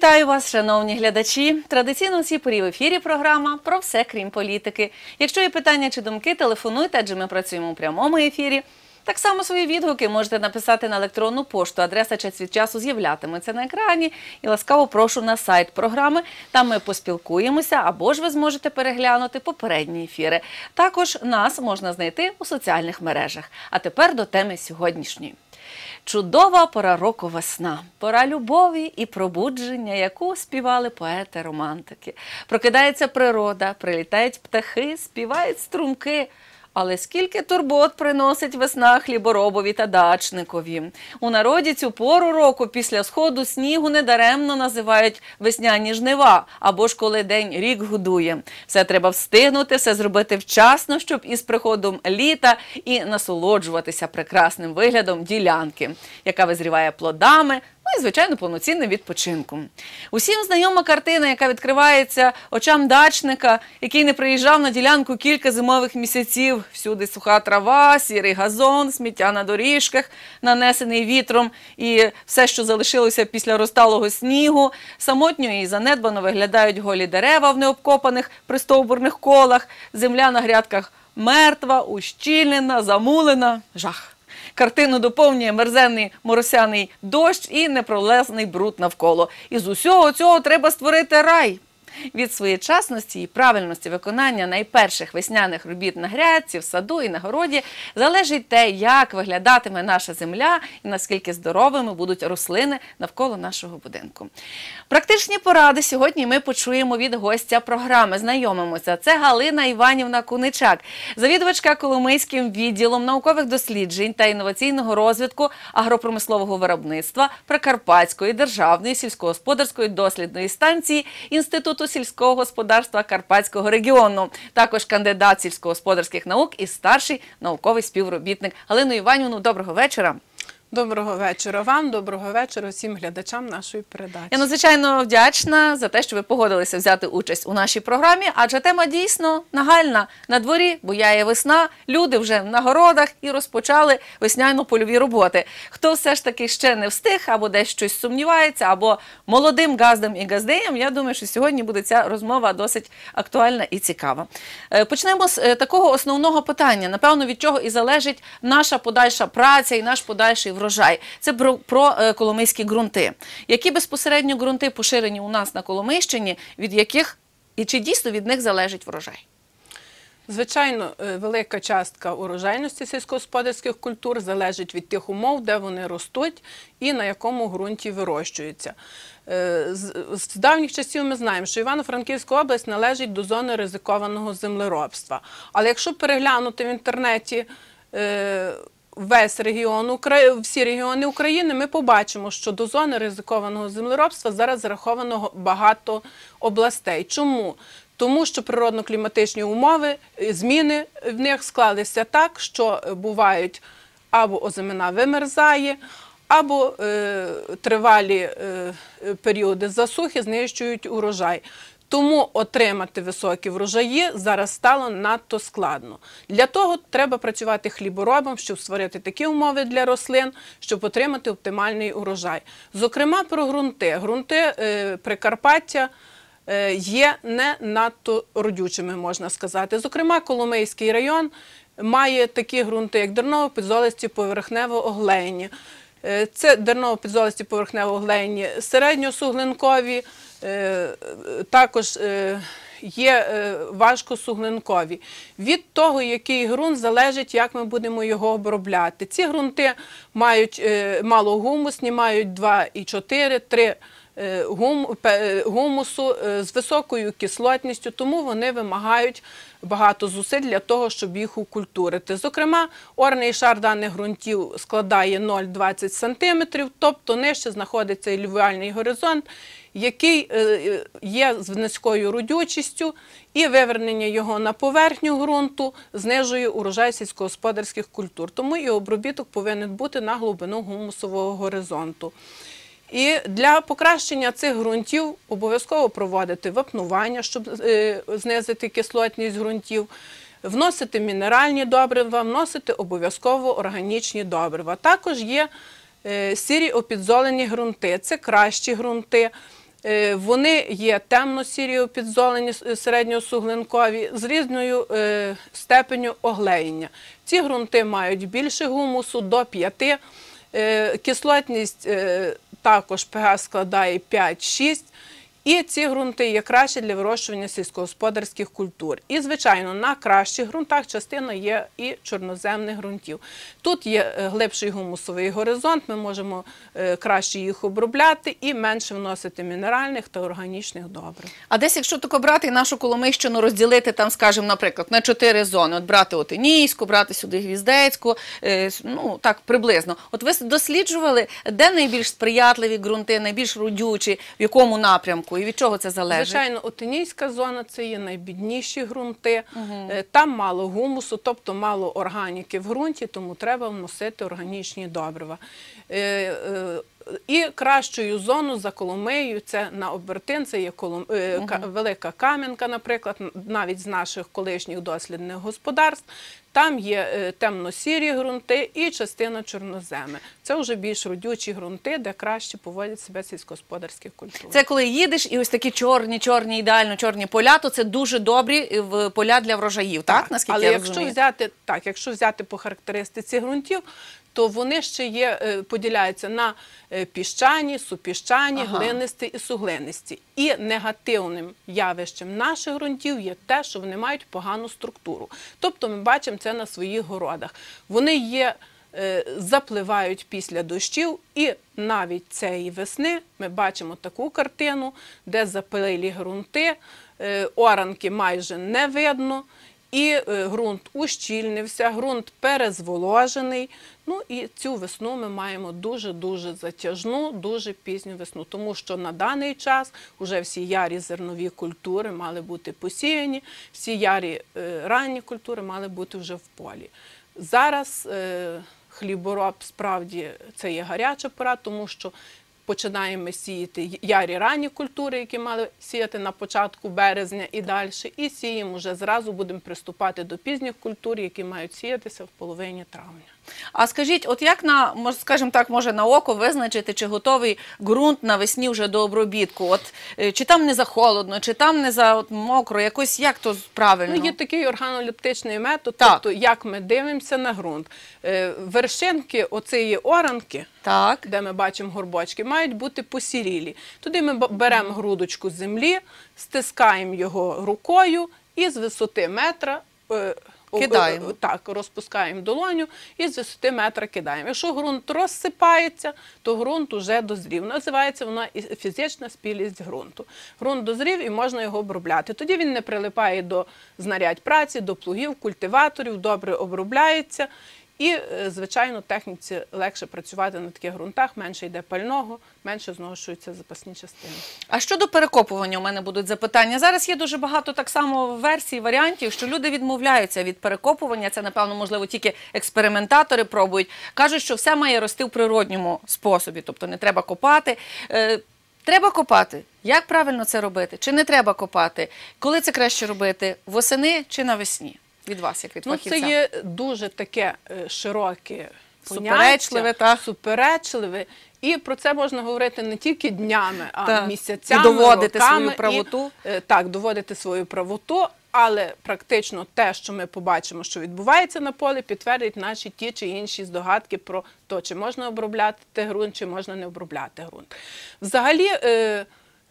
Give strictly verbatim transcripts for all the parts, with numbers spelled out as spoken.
Вітаю вас, шановні глядачі! Традиційно у цій порі в ефірі програма «Про все, крім політики». Якщо є питання чи думки, телефонуйте, адже ми працюємо у прямому ефірі. Так само свої відгуки можете написати на електронну пошту. Адреса «Час від часу» з'являтиметься на екрані. І ласкаво прошу на сайт програми. Там ми поспілкуємося, або ж ви зможете переглянути попередні ефіри. Також нас можна знайти у соціальних мережах. А тепер до теми сьогоднішньої. Чудова пора року весна, пора любові і пробудження, яку співали поети-романтики. Прокидається природа, прилітають птахи, співають струмки. Але скільки турбот приносить весна хліборобові та дачникові. У народі цю пору року після сходу снігу недаремно називають весняні жнива, або ж коли день рік годує. Все треба встигнути, все зробити вчасно, щоб із приходом літа і насолоджуватися прекрасним виглядом ділянки, яка визріває плодами, ну і, звичайно, повноцінним відпочинком. Усім знайома картина, яка відкривається очам дачника, який не приїжджав на ділянку кілька зимових місяців. Всюди суха трава, сірий газон, сміття на доріжках, нанесений вітром, і все, що залишилося після розталого снігу. Самотньо і занедбано виглядають голі дерева в необкопаних пристовбурних колах, земля на грядках мертва, ущільнена, замулена. Жах. Картину доповнює мерзенний моросяний дощ і непролазний бруд навколо. Із усього цього треба створити рай. Від своєчасності і правильності виконання найперших весняних робіт на грядці, в саду і на городі залежить те, як виглядатиме наша земля і наскільки здоровими будуть рослини навколо нашого будинку. Практичні поради сьогодні ми почуємо від гостя програми. Знайомимося. Це Галина Іванівна Куничак, завідувачка Коломийським відділом наукових досліджень та інноваційного розвитку агропромислового виробництва Прикарпатської державної сільськогосподарської дослідної станції Інституту сільського господарства Карпатського регіону. Також кандидат сільськогосподарських наук і старший науковий співробітник. Галину Іванівну, доброго вечора. Доброго вечора вам, доброго вечора всім глядачам нашої передачі. Я надзвичайно вдячна за те, що ви погодилися взяти участь у нашій програмі, адже тема дійсно нагальна. На дворі буяє весна, люди вже на городах і розпочали весняно-польові роботи. Хто все ж таки ще не встиг, або десь щось сумнівається, або молодим газдам і газдеям, я думаю, що сьогодні буде ця розмова досить актуальна і цікава. Почнемо з такого основного питання, напевно, від чого і залежить наша подальша праця і наш подальший врожай. Це про, про е, коломийські ґрунти. Які безпосередньо ґрунти поширені у нас на Коломийщині, від яких і чи дійсно від них залежить врожай? Звичайно, велика частка урожайності сільськогосподарських культур залежить від тих умов, де вони ростуть і на якому ґрунті вирощуються. З давніх часів ми знаємо, що Івано-Франківська область належить до зони ризикованого землеробства. Але якщо переглянути в інтернеті весь регіон, всі регіони України, ми побачимо, що до зони ризикованого землеробства зараз зараховано багато областей. Чому? Тому що природно-кліматичні умови, зміни в них склалися так, що бувають або озимина вимерзає, або е, тривалі е, періоди засухи знищують урожай. Тому отримати високі врожаї зараз стало надто складно. Для того треба працювати хліборобом, щоб створити такі умови для рослин, щоб отримати оптимальний урожай. Зокрема, про ґрунти. Ґрунти е, Прикарпаття е, є не надто родючими, можна сказати. Зокрема, Коломийський район має такі ґрунти, як дерново-підзолисті поверхнево-оглейні. Е, це дерново-підзолисті поверхнево-оглейні середньосуглинкові, також є важкосуглинкові. Від того, який ґрунт, залежить, як ми будемо його обробляти. Ці ґрунти мають малогумусні, мають два і чотири, три гумусу з високою кислотністю, тому вони вимагають багато зусиль для того, щоб їх укультурити. Зокрема, орний шар даних ґрунтів складає нуль цілих двадцять сантиметрів, тобто нижче знаходиться ілювіальний горизонт, який є з низькою родючістю, і вивернення його на поверхню ґрунту знижує урожай сільськогосподарських культур. Тому і обробіток повинен бути на глибину гумусового горизонту. І для покращення цих ґрунтів обов'язково проводити вапнування, щоб знизити кислотність ґрунтів, вносити мінеральні добрива, вносити обов'язково органічні добрива. Також є сірі опідзолені ґрунти, це кращі ґрунти, Е, Вони є темно-сірі підзолені, середньосуглинкові, з різною е, степеню оглеєння. Ці ґрунти мають більше гумусу, до п'яти. Е, Кислотність е, також pH складає п'ять-шість. І ці ґрунти є краще для вирощування сільськогосподарських культур. І, звичайно, на кращих ґрунтах частина є і чорноземних ґрунтів. Тут є глибший гумусовий горизонт, ми можемо краще їх обробляти і менше вносити мінеральних та органічних добрив. А десь, якщо тако брати і нашу Коломийщину розділити, там, скажімо, наприклад, на чотири зони, от брати Отинійську, брати сюди Гвіздецьку, е, ну, так, приблизно. От ви досліджували, де найбільш сприятливі ґрунти, найбільш родючі, в якому напрямку? І від чого це залежить? Звичайно, Отинійська зона – це є найбідніші ґрунти. Угу. Там мало гумусу, тобто мало органіки в ґрунті, тому треба вносити органічні добрива. І кращою зоною за Коломиєю – це на Обертин, це є Колом... угу. Велика Кам'янка, наприклад, навіть з наших колишніх дослідних господарств. Там є темно-сірі ґрунти і частина чорноземи. Це вже більш родючі ґрунти, де краще поводять себе сільськогосподарські культури. Це коли їдеш і ось такі чорні, чорні, ідеально чорні поля, то це дуже добрі поля для врожаїв, так? так? Наскільки Але я якщо розумію? взяти, так, якщо взяти по характеристиці ґрунтів, то вони ще є, поділяються на піщані, супіщані, Ага. глинисті і суглинисті. І негативним явищем наших ґрунтів є те, що вони мають погану структуру. Тобто ми бачимо це на своїх городах. Вони є, запливають після дощів, і навіть цієї весни ми бачимо таку картину, де запилилі ґрунти, оранки майже не видно, і ґрунт ущільнився, ґрунт перезволожений. Ну і цю весну ми маємо дуже-дуже затяжну, дуже пізню весну, тому що на даний час вже всі ярі зернові культури мали бути посіяні, всі ярі ранні культури мали бути вже в полі. Зараз е, хлібороб справді це є гаряча пора, тому що починаємо сіяти ярі ранні культури, які мали сіяти на початку березня і далі, і сіємо вже зразу, будемо приступати до пізніх культур, які мають сіятися в половині травня. А скажіть, от як на, мож- скажімо так, може на око визначити, чи готовий ґрунт навесні вже до обробітку? От, е, чи там не за холодно, чи там не за от, мокро, якось як то правильно? Ну, є такий органолептичний метод, Так. тобто як ми дивимося на ґрунт. Е, Вершинки оцієї оранки, Так. де ми бачимо горбочки, мають бути посірілі. Туди ми б- беремо грудочку землі, стискаємо його рукою і з висоти метра е, об- Кидаємо. Так, розпускаємо долоню і з висоти метра кидаємо. Якщо ґрунт розсипається, то ґрунт уже дозрів. Називається вона і фізична спілість ґрунту. Ґрунт дозрів і можна його обробляти. Тоді він не прилипає до знарядь праці, до плугів, культиваторів, добре обробляється. І, звичайно, техніці легше працювати на таких ґрунтах, менше йде пального, менше зношуються запасні частини. А щодо перекопування у мене будуть запитання. Зараз є дуже багато так само версій, варіантів, що люди відмовляються від перекопування. Це, напевно, можливо, тільки експериментатори пробують. Кажуть, що все має рости в природньому способі, тобто не треба копати. Е, Треба копати. Як правильно це робити? Чи не треба копати? Коли це краще робити? Восени чи навесні? Від вас, як від Ну, фахівця. це є дуже таке е, широке Суперечливе, поняття, так. суперечливе. І про це можна говорити не тільки днями, а Так. місяцями, І доводити роками. свою правоту. І, е, так, доводити свою правоту, але практично те, що ми побачимо, що відбувається на полі, підтвердить наші ті чи інші здогадки про те, чи можна обробляти ґрунт, чи можна не обробляти ґрунт. Взагалі, е,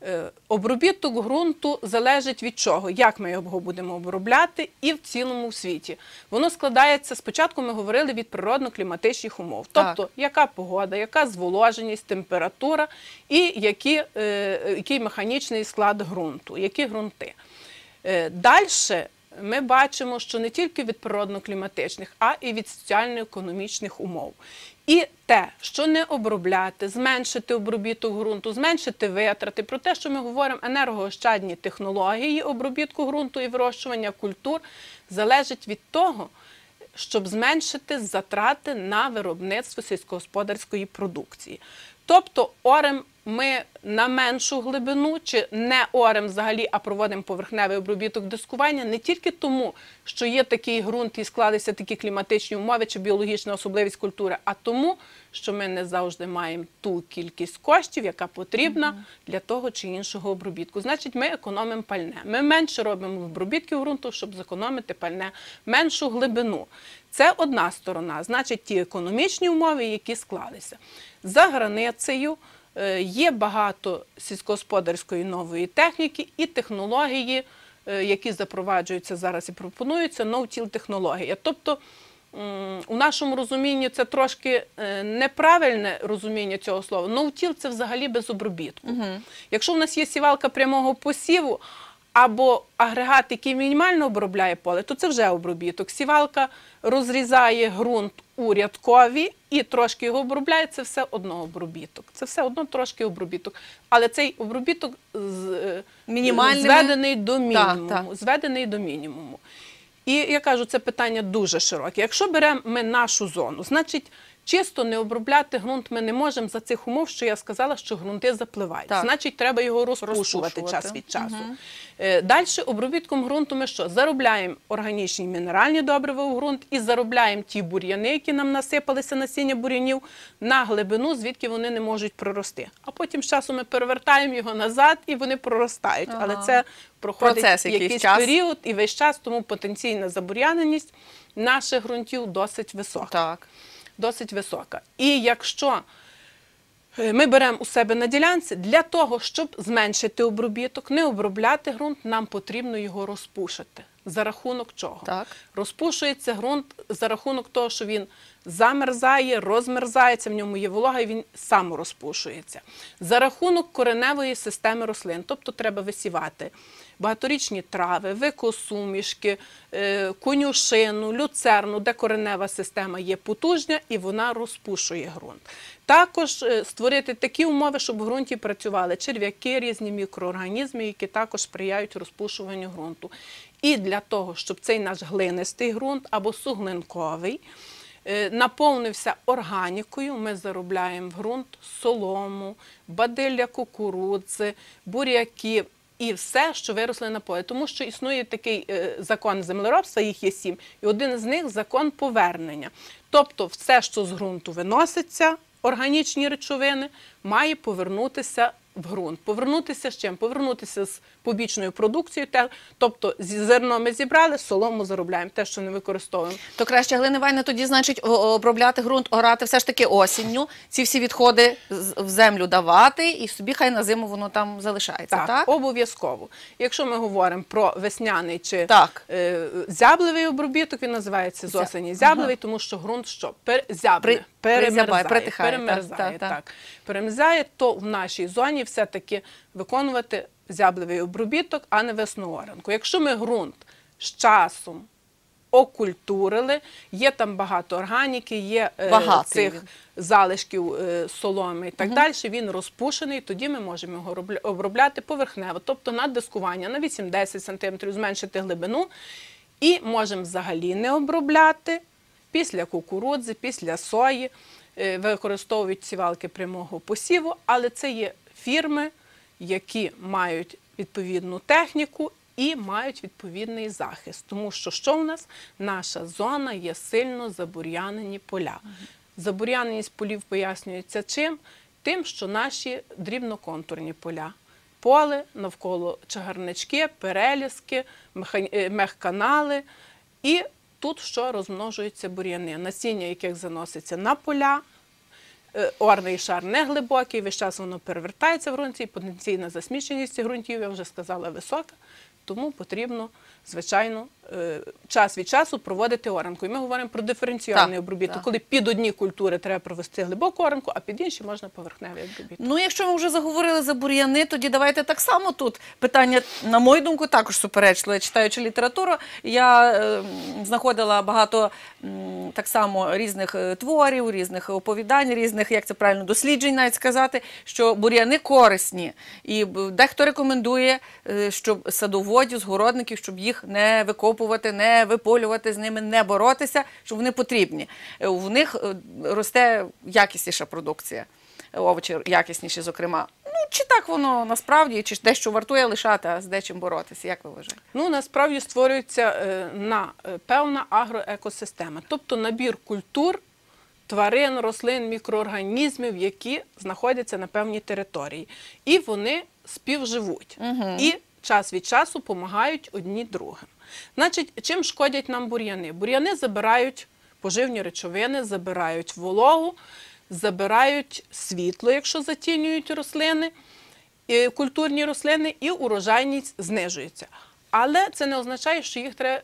обробіток ґрунту залежить від чого, як ми його будемо обробляти і в цілому в світі. Воно складається, спочатку ми говорили, від природно-кліматичних умов. Так. Тобто, яка погода, яка зволоженість, температура і які, е, який механічний склад ґрунту, які ґрунти. Е, Дальше ми бачимо, що не тільки від природно-кліматичних, а і від соціально-економічних умов. І те, що не обробляти, зменшити обробіток ґрунту, зменшити витрати, про те, що ми говоримо, енергоощадні технології обробітку ґрунту і вирощування культур, залежить від того, щоб зменшити затрати на виробництво сільськогосподарської продукції. Тобто орем ми на меншу глибину чи не орем взагалі, а проводимо поверхневий обробіток дискування не тільки тому, що є такий ґрунт і склалися такі кліматичні умови чи біологічна особливість культури, а тому, що ми не завжди маємо ту кількість коштів, яка потрібна mm-hmm. для того чи іншого обробітку. Значить, ми економимо пальне. Ми менше робимо обробітків ґрунту, щоб зекономити пальне, меншу глибину. Це одна сторона, значить, ті економічні умови, які склалися. За границею є багато сільськогосподарської нової техніки і технології, які запроваджуються зараз і пропонуються, no-till технологія. Тобто, у нашому розумінні це трошки неправильне розуміння цього слова. No-till – це взагалі без обробітку. Угу. Якщо в нас є сівалка прямого посіву, або агрегат, який мінімально обробляє поле, то це вже обробіток. Сівалка розрізає ґрунт у рядкові і трошки його обробляє, це все одно обробіток. Це все одно трошки обробіток. Але цей обробіток зведений до мінімуму. Так, так. Зведений до мінімуму. І я кажу, це питання дуже широке. Якщо беремо ми нашу зону, значить, чисто не обробляти ґрунт ми не можемо за цих умов, що я сказала, що ґрунти запливають. Так. Значить, треба його розпушувати, розпушувати. час від часу. Угу. Далі обробітком ґрунту ми що? Заробляємо органічні мінеральні добрива у ґрунт і заробляємо ті бур'яни, які нам насипалися, насіння бур'янів, на глибину, звідки вони не можуть прорости. А потім з часу ми перевертаємо його назад і вони проростають. Ага. Але це проходить Процес, якийсь, якийсь період і весь час, тому потенційна забур'яненість наших ґрунтів досить висока. Так. Досить висока. І якщо ми беремо у себе на ділянці, для того, щоб зменшити обробіток, не обробляти ґрунт, нам потрібно його розпушити. За рахунок чого? Так. Розпушується ґрунт за рахунок того, що він замерзає, розмерзається, в ньому є волога і він сам розпушується. За рахунок кореневої системи рослин, тобто треба висівати багаторічні трави, викосумішки, конюшину, люцерну, де коренева система є потужна і вона розпушує ґрунт. Також створити такі умови, щоб в ґрунті працювали черв'яки, різні мікроорганізми, які також сприяють розпушуванню ґрунту. І для того, щоб цей наш глинистий ґрунт або суглинковий наповнився органікою, ми заробляємо в ґрунт солому, бадилля кукурудзи, буряки і все, що виросли на полі. Тому що існує такий закон землеробства, їх є сім, і один з них – закон повернення. Тобто все, що з ґрунту виноситься, органічні речовини, має повернутися в ґрунт. Повернутися з чим? Повернутися з побічною продукцією, тобто зерно ми зібрали, солому заробляємо, те, що не використовуємо. То краще, Галина Іванівна, тоді, значить, обробляти ґрунт, орати все ж таки осінню, ці всі відходи в землю давати, і собі хай на зиму воно там залишається, так? Так, обов'язково. Якщо ми говоримо про весняний чи е, зяблевий обробіток, він називається з осені зяблевий, ага. тому що ґрунт що? Зябне, При... перемерзає, притихає, перемерзає, так, так, так. Перемерзає, то в нашій зоні все-таки виконувати зяблевий обробіток, а не веснооренку. Якщо ми ґрунт з часом окультурили, є там багато органіки, є е, цих залишків е, соломи і так угу. далі, він розпушений, тоді ми можемо його обробляти поверхнево, тобто на дискування на вісім-десять сантиметрів, зменшити глибину, і можемо взагалі не обробляти після кукурудзи, після сої, е, використовують сівалки прямого посіву, але це є фірми, які мають відповідну техніку і мають відповідний захист. Тому що що в нас? Наша зона є сильно забур'янені поля. Забур'яненість полів пояснюється чим? Тим, що наші дрібноконтурні поля. Поле, навколо чагарнички, перелізки, мехканали. І тут що? Розмножуються бур'яни, насіння яких заноситься на поля. Орний шар не глибокий, весь час воно перевертається в ґрунті, і потенційна засміченість ґрунтів, я вже сказала, висока, тому потрібно, звичайно, час від часу проводити оранку. І ми говоримо про диференціальний обробіток, коли під одні культури треба провести глибоку оранку, а під інші можна поверхневий обробіток. Ну, якщо ми вже заговорили за бур'яни, тоді давайте так само тут. Питання, на мою думку, також суперечливе. Читаючи літературу, я е, знаходила багато е, так само різних творів, різних оповідань, різних, як це правильно, досліджень навіть сказати, що бур'яни корисні. І дехто рекомендує, е, щоб садоводів, згородників, щоб їх не викопувати, не виполювати, з ними не боротися, щоб вони потрібні. В них росте якісніша продукція. овочі якісніші, зокрема. Ну, чи так воно насправді, чи дещо вартує лишати, а з дечим боротися? Як ви вважаєте? Ну, насправді створюється е, на е, певна агроекосистема, тобто набір культур, тварин, рослин, мікроорганізмів, які знаходяться на певній території. І вони співживуть. Угу. І час від часу допомагають одні другим. Значить, чим шкодять нам бур'яни? Бур'яни забирають поживні речовини, забирають вологу, забирають світло, якщо затінюють рослини, і культурні рослини, і урожайність знижується. Але це не означає, що їх треба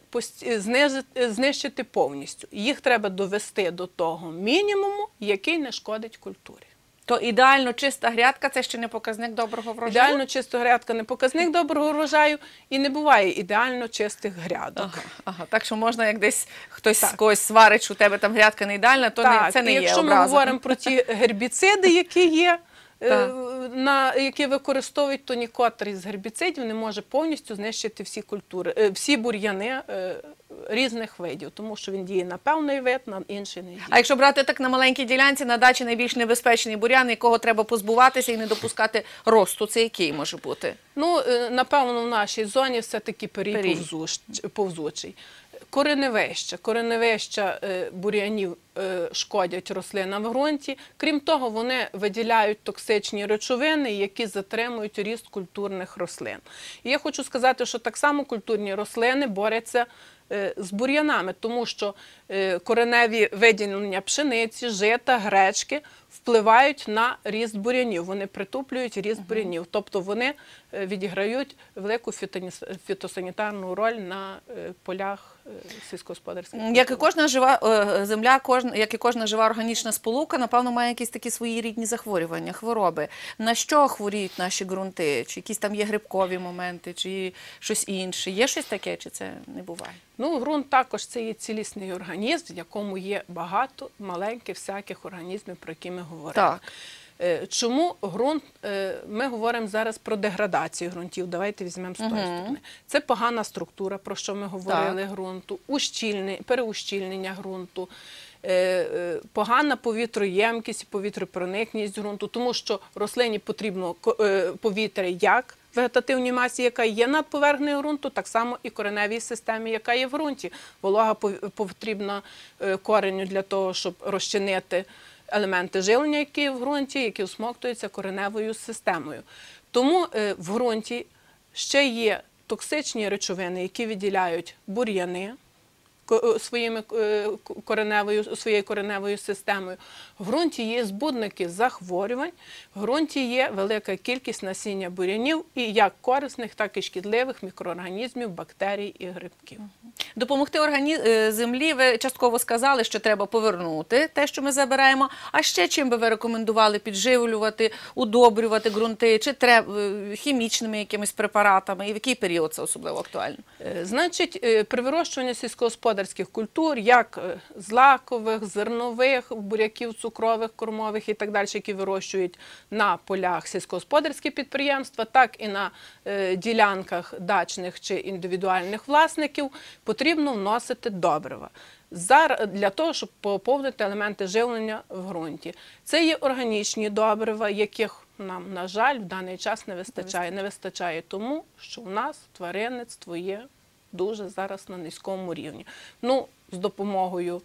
знищити повністю. Їх треба довести до того мінімуму, який не шкодить культурі. То ідеально чиста грядка – це ще не показник доброго врожаю? Ідеально чиста грядка не показник доброго врожаю, і не буває ідеально чистих грядок. Ага, ага. Так що можна, як десь хтось Так. когось сварить, що у тебе там грядка не ідеальна, то Так, не, це не і є якщо ми образа. говоримо про ті гербіциди, які є, е, Так. на, які використовують, то нікотрий з гербіцидів не може повністю знищити всі культури, е, всі бур'яни е, різних видів, тому що він діє на певний вид, на інший не діє. А якщо брати так на маленькій ділянці, на дачі найбільш небезпечний бур'ян, якого треба позбуватися і не допускати росту, це який може бути? Ну, е, напевно, в нашій зоні все-таки перій Перій. повзуч- повзучий. Кореневища. Кореневища е, бур'янів е, шкодять рослинам в ґрунті. Крім того, вони виділяють токсичні речовини, які затримують ріст культурних рослин. І я хочу сказати, що так само культурні рослини борються е, з бур'янами, тому що е, кореневі виділення пшениці, жита, гречки впливають на ріст бур'янів, вони притуплюють ріст бур'янів, тобто вони е, відіграють велику фітоні- фітосанітарну роль на е, полях е, сільськогосподарських культур. Як і кожна жива е, земля, кожна, як і кожна жива органічна сполука, напевно, має якісь такі свої рідні захворювання, хвороби. На що хворіють наші ґрунти? Чи якісь там є грибкові моменти, чи щось інше? Є щось таке, чи це не буває? Ну, ґрунт також це є цілісний організм, в якому є багато маленьких всяких організмів, про які ми говоримо. Так. Е, Чому ґрунт, е, ми говоримо зараз про деградацію ґрунтів, давайте візьмемо з тої Мгм. сторони. Це погана структура, про що ми говорили, ґрунту, ущільнення, переущільнення ґрунту, е, е, погана повітроємкість, повітропроникність ґрунту, тому що рослині потрібно ко- е, повітря як вегетативній масі, яка є над поверхнею ґрунту, так само і кореневій системі, яка є в ґрунті. Волога пов- потрібна е, кореню для того, щоб розчинити елементи живлення, які є в ґрунті, які всмоктуються кореневою системою. Тому е, в ґрунті ще є токсичні речовини, які виділяють бур'яни ко- своїми е, кореневою, своєю кореневою системою. В ґрунті є збудники захворювань, в ґрунті є велика кількість насіння бур'янів і як корисних, так і шкідливих мікроорганізмів, бактерій і грибків. Допомогти органі... е, землі, ви частково сказали, що треба повернути те, що ми забираємо. А ще чим би ви рекомендували підживлювати, удобрювати ґрунти, чи треба е, хімічними якимись препаратами? І в який період це особливо актуально? Е, Значить, е, при вирощуванні сільськогосподарських культур, як е, злакових, зернових, буряків, цукрових, кормових і так далі, які вирощують на полях сільськогосподарські підприємства, так і на е, ділянках дачних чи індивідуальних власників, потрібно вносити добрива Зар- для того, щоб поповнити елементи живлення в ґрунті. Це є органічні добрива, яких нам, на жаль, в даний час не вистачає. Не вистачає тому, що у нас тваринництво є дуже зараз на низькому рівні. Ну, з допомогою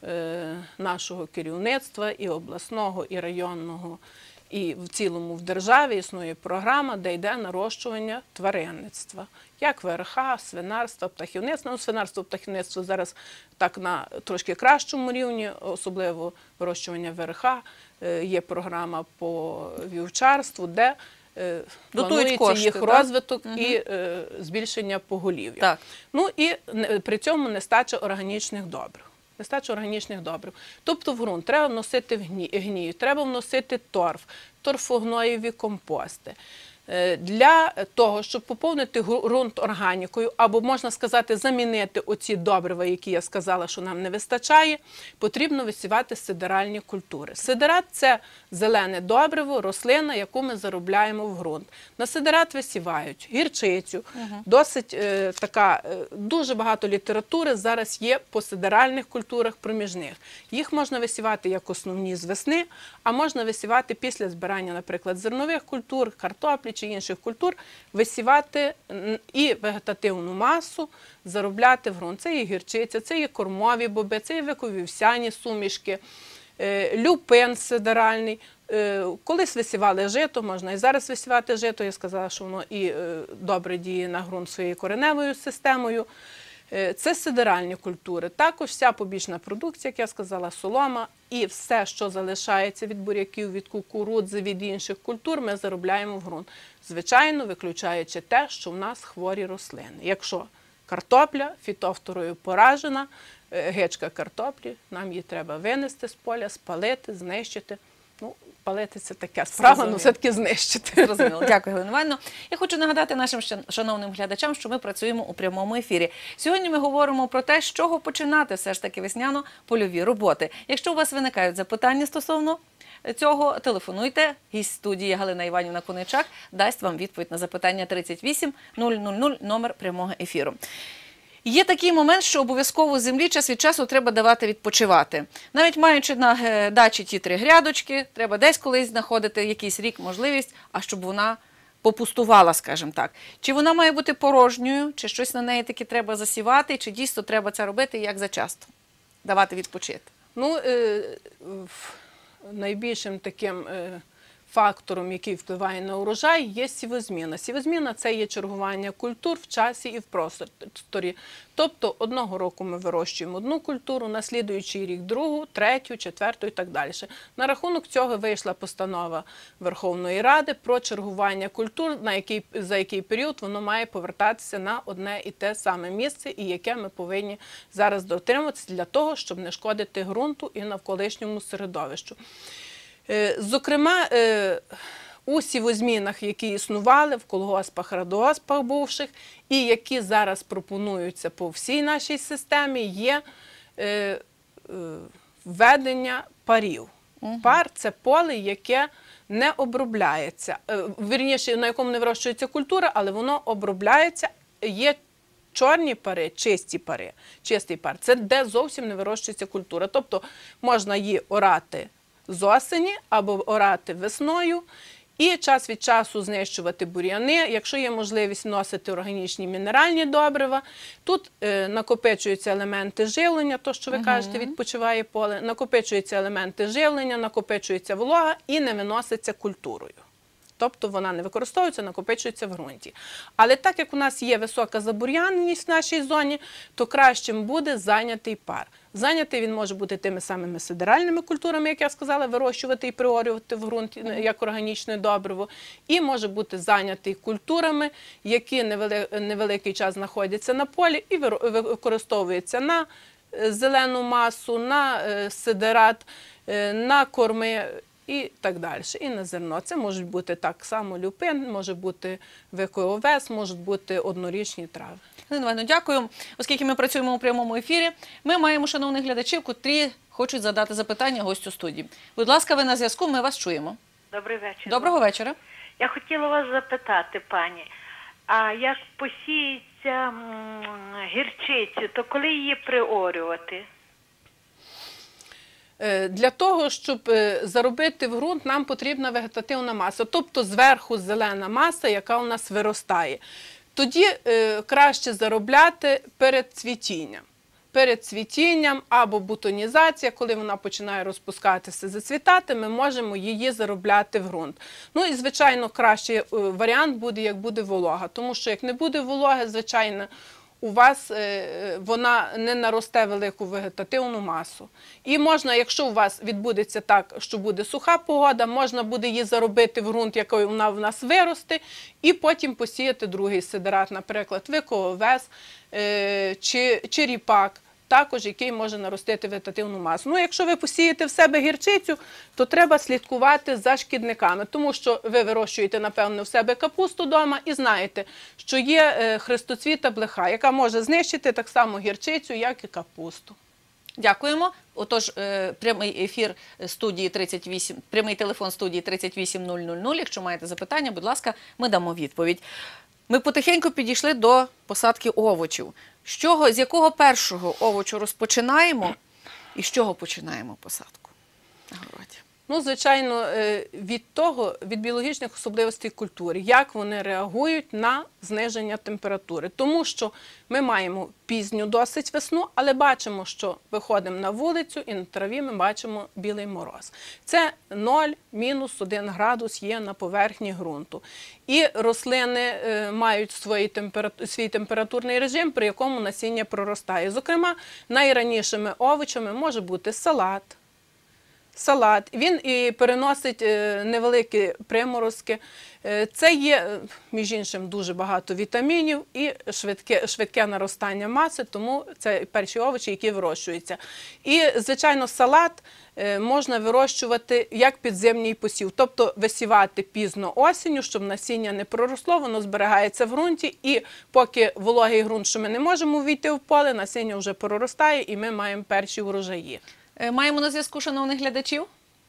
е, нашого керівництва і обласного, і районного, і в цілому в державі існує програма, де йде нарощування тваринництва. Як верха, свинарства, птахівництва. Ну, свинарство, птахівництво зараз так на трошки кращому рівні, особливо вирощування верха. Е, Є програма по вівчарству, де е, Дотують планується кошти, їх так? розвиток Мгм. і е, збільшення поголів'я. Так. Ну і не- при цьому нестача органічних добрив. Нестача органічних добрив. Тобто в ґрунт треба вносити гні- гній, треба вносити торф, торфогноєві компости. Для того, щоб поповнити ґрунт органікою, або, можна сказати, замінити оці добрива, які я сказала, що нам не вистачає, потрібно висівати сидеральні культури. Сидерат – це зелене добриво, рослина, яку ми заробляємо в ґрунт. На сидерат висівають гірчицю, угу. досить е, така, е, дуже багато літератури зараз є по сидеральних культурах проміжних. Їх можна висівати як основні з весни, а можна висівати після збирання, наприклад, зернових культур, картоплі чи інших культур, висівати і вегетативну масу, заробляти в ґрунт. Це є гірчиця, це є кормові боби, це є виковівсяні сумішки, люпин сидеральний. Колись висівали жито, можна і зараз висівати жито. Я сказала, що воно і добре діє на ґрунт своєю кореневою системою. Це сидеральні культури. Також вся побічна продукція, як я сказала, солома і все, що залишається від буряків, від кукурудзи, від інших культур, ми заробляємо в ґрунт. Звичайно, виключаючи те, що в нас хворі рослини. Якщо картопля фітофторою поражена, гичка картоплі, нам її треба винести з поля, спалити, знищити. Ну, палити – це таке справа, але все-таки знищити. Зрозуміло. Дякую, Галина Іванівна. Я хочу нагадати нашим шановним глядачам, що ми працюємо у прямому ефірі. Сьогодні ми говоримо про те, з чого починати все ж таки весняно-польові роботи. Якщо у вас виникають запитання стосовно цього, телефонуйте. Гість студії Галина Іванівна Куничак дасть вам відповідь на запитання тридцять вісім нуль нуль нуль, номер прямого ефіру. Є такий момент, що обов'язково землі час від часу треба давати відпочивати. Навіть маючи на дачі ті три грядочки, треба десь колись знаходити якийсь рік можливість, а щоб вона попустувала, скажімо так. Чи вона має бути порожньою, чи щось на неї таки треба засівати, чи дійсно треба це робити, як зачасто? Давати відпочити. Ну, е, найбільшим таким е, фактором, який впливає на урожай, є сівозміна. Сівозміна – це є чергування культур в часі і в просторі. Тобто одного року ми вирощуємо одну культуру, на слідуючий рік другу, третю, четверту і так далі. На рахунок цього вийшла постанова Верховної Ради про чергування культур, на який, за який період воно має повертатися на одне і те саме місце, і яке ми повинні зараз дотримуватися для того, щоб не шкодити ґрунту і навколишньому середовищу. Зокрема, у сівозмінах, які існували в колгоспах, радгоспах бувших, і які зараз пропонуються по всій нашій системі, є введення парів. Угу. Пар – це поле, яке не обробляється, вірніше, на якому не вирощується культура, але воно обробляється, є чорні пари, чисті пари. Чистий пар – це де зовсім не вирощується культура. Тобто можна її орати з осені або орати весною і час від часу знищувати бур'яни, якщо є можливість вносити органічні мінеральні добрива. Тут е, накопичуються елементи живлення, то, що ви uh-huh. кажете, відпочиває поле, накопичуються елементи живлення, накопичується волога і не виноситься культурою. Тобто вона не використовується, накопичується в ґрунті. Але так як у нас є висока забур'яненість в нашій зоні, то кращим буде зайнятий пар. Зайнятий він може бути тими самими сидеральними культурами, як я сказала, вирощувати і приорювати в ґрунт як органічне добриво. І може бути зайнятий культурами, які невеликий час знаходяться на полі і використовуються на зелену масу, на сидерат, на корми і так далі, і на зерно. Це можуть бути так само люпин, може бути викоовес, можуть бути однорічні трави. Галина Іванівна, дякую. Оскільки ми працюємо у прямому ефірі, ми маємо шановних глядачів, котрі хочуть задати запитання гостю студії. Будь ласка, ви на зв'язку, ми вас чуємо. Добрий вечір. Доброго вечора. Я хотіла вас запитати, пані, а як посіється гірчицю, то коли її приорювати? Для того, щоб заробити в ґрунт, нам потрібна вегетативна маса, тобто зверху зелена маса, яка у нас виростає. Тоді е, краще заробляти перед цвітінням. Перед цвітінням або бутонізація, коли вона починає розпускатися, зацвітати, ми можемо її заробляти в ґрунт. Ну і, звичайно, кращий е, варіант буде, як буде волога. Тому що, як не буде вологи, звичайно, у вас е, вона не наросте велику вегетативну масу. І можна, якщо у вас відбудеться так, що буде суха погода, можна буде її заробити в ґрунт, якою вона в нас виросте, і потім посіяти другий сидерат, наприклад, викоовес е, чи, чи ріпак. також який може наростити вегетативну масу. Ну, якщо ви посієте в себе гірчицю, то треба слідкувати за шкідниками, тому що ви вирощуєте, напевно, в себе капусту вдома і знаєте, що є е, хрестоцвіта блеха, яка може знищити так само гірчицю, як і капусту. Дякуємо. Отож, е, прямий ефір студії тридцять вісім, прямий телефон студії тридцять вісім нуль нуль нуль. Якщо маєте запитання, будь ласка, ми дамо відповідь. Ми потихеньку підійшли до посадки овочів. З чого, з якого першого овочу розпочинаємо і з чого починаємо посадку на городі? Ну, звичайно, е, від того, від біологічних особливостей культури, як вони реагують на зниження температури. Тому що ми маємо пізню досить весну, але бачимо, що виходимо на вулицю і на траві ми бачимо білий мороз. Це нуль, мінус один градус є на поверхні ґрунту. І рослини е, мають свої температу... свій температурний режим, при якому насіння проростає. Зокрема, найранішими овочами може бути салат. Салат, він і переносить невеликі приморозки. Це є, між іншим, дуже багато вітамінів і швидке, швидке наростання маси, тому це перші овочі, які вирощуються. І, звичайно, салат можна вирощувати як підземний посів, тобто висівати пізно осінню, щоб насіння не проросло, воно зберігається в ґрунті, і поки вологий ґрунт, що ми не можемо війти в поле, насіння вже проростає і ми маємо перші урожаї. Маємо на зв'язку шановних глядачів?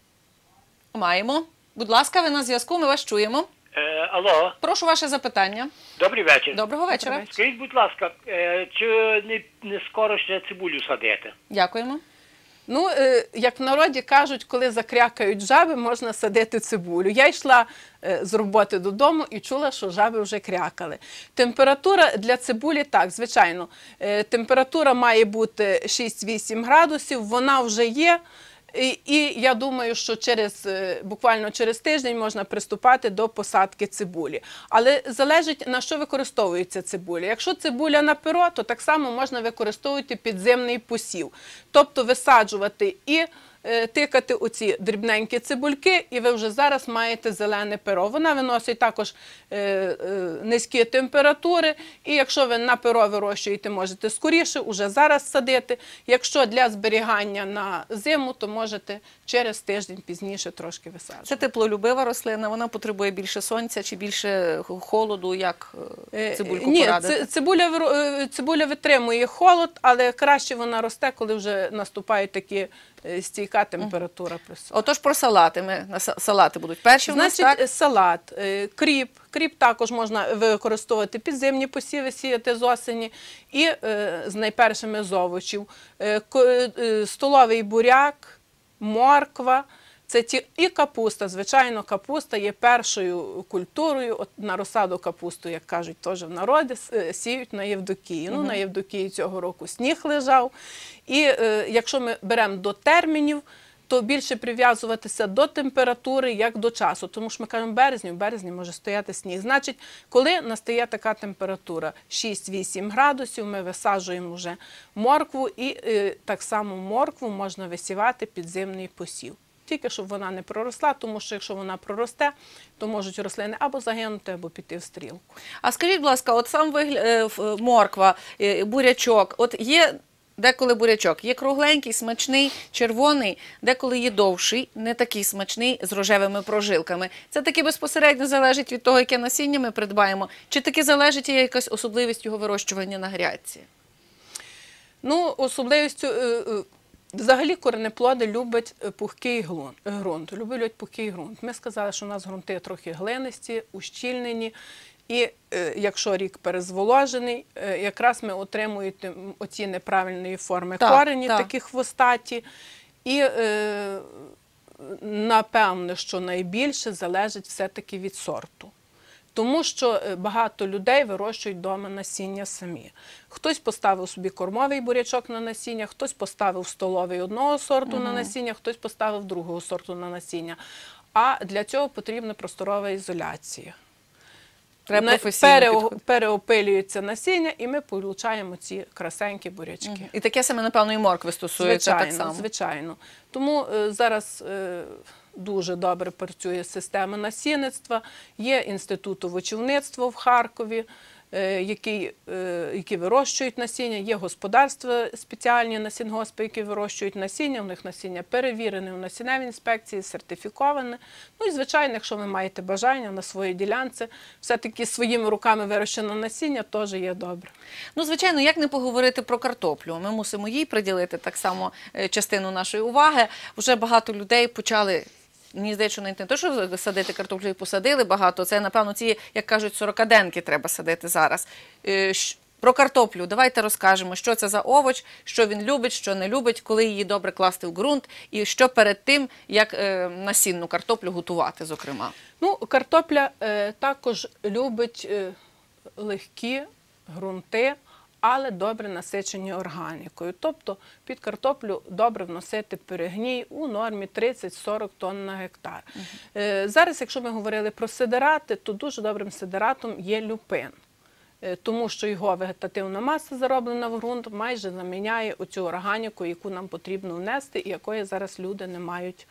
Маємо. Будь ласка, ви на зв'язку, ми вас чуємо. Е, алло, Прошу ваше запитання. добрий вечір. Доброго вечора. Скажіть, будь ласка, е, чи не, не скоро ще цибулю садити? Дякуємо. Ну, е, як в народі кажуть, коли закрякають жаби, можна садити цибулю. Я йшла е, з роботи додому і чула, що жаби вже крякали. Температура для цибулі, так, звичайно, е, температура має бути шість-вісім градусів, вона вже є. І, і я думаю, що через, буквально через тиждень можна приступати до посадки цибулі. Але залежить, на що використовується цибуля. Якщо цибуля на перо, то так само можна використовувати підземний посів. Тобто висаджувати і е, тикати оці дрібненькі цибульки, і ви вже зараз маєте зелене перо. Вона виносить також е, е, низькі температури, і якщо ви на перо вирощуєте, можете скоріше, уже зараз садити. Якщо для зберігання на зиму, то можете через тиждень пізніше трошки висаджувати. Це теплолюбива рослина, вона потребує більше сонця чи більше холоду, як цибульку Ні, порадити? цибуля, цибуля витримує холод, але краще вона росте, коли вже наступають такі стійка температура при сонці. Отож про салати. Ми, на салати будуть перші в нас, Значить, так? салат, кріп. Кріп також можна використовувати підземні посіви, сіяти з осені і е, з найпершими з овочів. Е, е, столовий буряк, морква. Це ті, і капуста. Звичайно, капуста є першою культурою. От на розсаду капусту, як кажуть теж в народі, сіють на Євдокії. Ну, на Євдокії цього року сніг лежав. І е, якщо ми беремо до термінів, то більше прив'язуватися до температури, як до часу. Тому що ми кажемо, в березні, в березні може стояти сніг. Значить, коли настає така температура шість-вісім градусів, ми висаджуємо вже моркву, і е, так само моркву можна висівати підземний посів. Тільки, щоб вона не проросла, тому що якщо вона проросте, то можуть рослини або загинути, або піти в стрілку. А скажіть, будь ласка, от сам вигляд, морква, бурячок, от є деколи бурячок, є кругленький, смачний, червоний, деколи є довший, не такий смачний, з рожевими прожилками. Це таки безпосередньо залежить від того, яке насіння ми придбаємо, чи таки залежить є якась особливість його вирощування на грядці? Ну, особливістю... Взагалі коренеплоди люблять пухкий ґрунт, люблять пухкий ґрунт. Ми сказали, що у нас ґрунти трохи глинисті, ущільнені, і е, якщо рік перезволожений, е, якраз ми отримуємо оці неправильної форми так, корені, так. такі хвостаті. І е, напевно, що найбільше залежить все-таки від сорту. Тому що багато людей вирощують вдома насіння самі. Хтось поставив собі кормовий бурячок на насіння, хтось поставив столовий одного сорту угу. на насіння, хтось поставив другого сорту на насіння. А для цього потрібна просторова ізоляція. Треба професійно Пере, переопилюється насіння, і ми отримуємо ці красенькі бурячки. Угу. І таке саме, напевно, і моркви стосується звичайно, так само. Звичайно. Тому е, зараз... Е, дуже добре працює система насінництва, є інститут овочівництва в Харкові, е, які, е, які вирощують насіння, є господарства спеціальні на сінгоспи, які вирощують насіння, у них насіння перевірене у насінневій інспекції, сертифіковане. Ну і, звичайно, якщо ви маєте бажання на своїй ділянці, все-таки своїми руками вирощене насіння теж є добре. Ну, звичайно, як не поговорити про картоплю? Ми мусимо їй приділити так само е, частину нашої уваги. Вже багато людей почали, мені здається, що не те, що садити картоплю і посадили багато, це, напевно, ці, як кажуть, сорокаденки треба садити зараз. Е, щ- Про картоплю давайте розкажемо, що це за овоч, що він любить, що не любить, коли її добре класти в ґрунт і що перед тим, як е, насінну картоплю готувати, зокрема. Ну, картопля е, також любить е, легкі ґрунти, але добре насичені органікою. Тобто під картоплю добре вносити перегній у нормі тридцять-сорок тонн на гектар. Угу. Е, зараз, якщо ми говорили про сидирати, то дуже добрим сидиратом є люпин. Тому що його вегетативна маса, зароблена в ґрунт, майже заміняє оцю органіку, яку нам потрібно внести і якої зараз люди не мають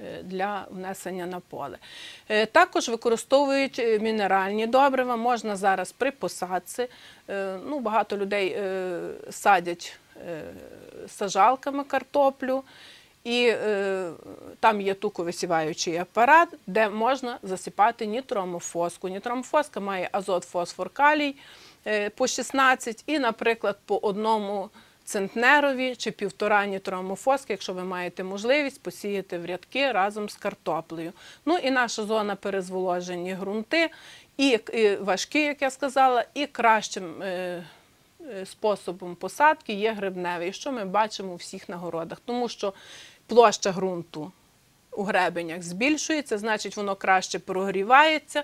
для внесення на поле. Також використовують мінеральні добрива, можна зараз при посадці. Ну, багато людей садять саджалками картоплю. І е, там є туковисіваючий апарат, де можна засипати нітроамофоску. Нітроамофоска має азот, фосфор, калій е, по шістнадцять і, наприклад, по одному центнерові чи півтора нітроамофоски, якщо ви маєте можливість, посіяти в рядки разом з картоплею. Ну і наша зона перезволожені ґрунти, і, і важкі, як я сказала, і кращим е, способом посадки є гребневий, що ми бачимо у всіх на городах. Тому що площа ґрунту у гребенях збільшується, значить воно краще прогрівається.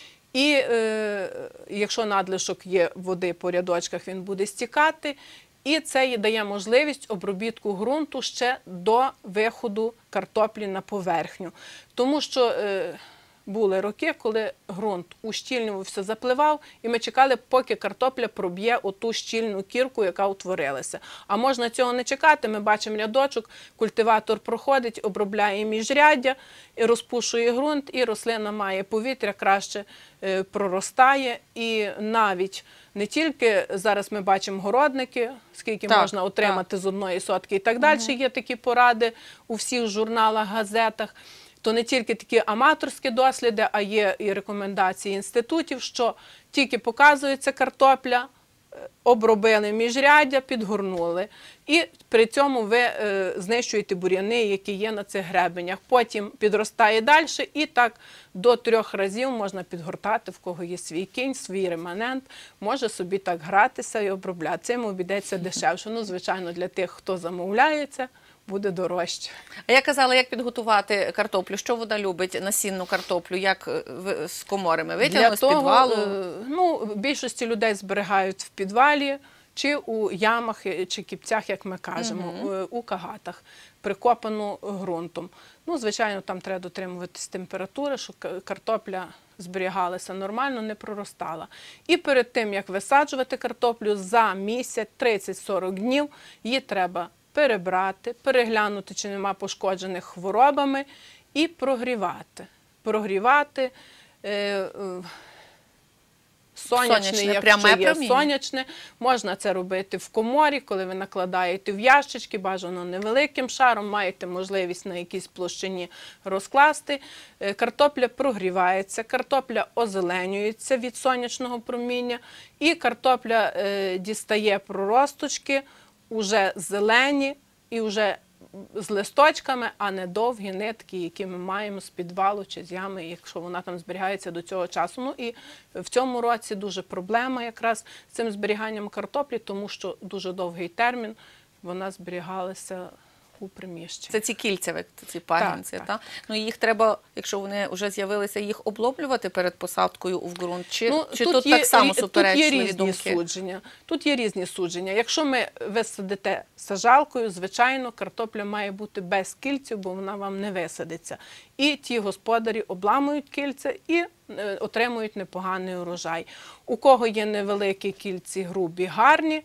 І е, якщо надлишок є води по рядочках, він буде стікати. І це дає можливість обробітку ґрунту ще до виходу картоплі на поверхню. Тому що е, були роки, коли ґрунт ущільнювався, запливав, і ми чекали, поки картопля проб'є оту щільну кірку, яка утворилася. А можна цього не чекати, ми бачимо рядочок, культиватор проходить, обробляє міжряддя, і розпушує ґрунт, і рослина має повітря, краще е, проростає. І навіть не тільки зараз ми бачимо городники, скільки так, можна отримати так. з одної сотки і так далі, угу. є такі поради у всіх журналах, газетах. То не тільки такі аматорські досліди, а є і рекомендації інститутів, що тільки показується картопля, обробили міжряддя, підгорнули. І при цьому ви е, знищуєте бур'яни, які є на цих гребенях. Потім підростає далі і так до трьох разів можна підгортати, в кого є свій кінь, свій реманент, може собі так гратися і обробляти. Цим обійдеться дешевше. Ну, звичайно, для тих, хто замовляється, буде дорожче. А я казала, як підготувати картоплю? Що вона любить, насінну картоплю? Як з комори ми витягнули з підвалу? Ну, більшості людей зберігають в підвалі, чи у ямах, чи кіпцях, як ми кажемо, угу. у кагатах, прикопану ґрунтом. Ну, звичайно, там треба дотримуватись температури, щоб картопля зберігалася нормально, не проростала. І перед тим, як висаджувати картоплю, за місяць, тридцять-сорок днів, її треба перебрати, переглянути, чи нема пошкоджених хворобами, і прогрівати. Прогрівати е, е, сонячне, якщо є сонячне. Можна це робити в коморі, коли ви накладаєте в ящички, бажано невеликим шаром, маєте можливість на якійсь площині розкласти. Е, картопля прогрівається, картопля озеленюється від сонячного проміння, і картопля е, дістає проросточки, уже зелені і вже з листочками, а не довгі нитки, які ми маємо з підвалу чи з ями, якщо вона там зберігається до цього часу. Ну і в цьому році дуже проблема якраз з цим зберіганням картоплі, тому що дуже довгий термін вона зберігалася у приміщенні. Це ці кільця, ці пагінці, так? так. Ну, їх треба, якщо вони вже з'явилися, їх облоблювати перед посадкою в ґрунт? Чи, ну, чи тут, тут є, так само суперечливі тут є різні думки? Судження. Тут є різні судження. Якщо ми висадите саджалкою, звичайно, картопля має бути без кільців, бо вона вам не висадиться. І ті господарі обламують кільця і е, отримують непоганий урожай. У кого є невеликі кільці, грубі, гарні,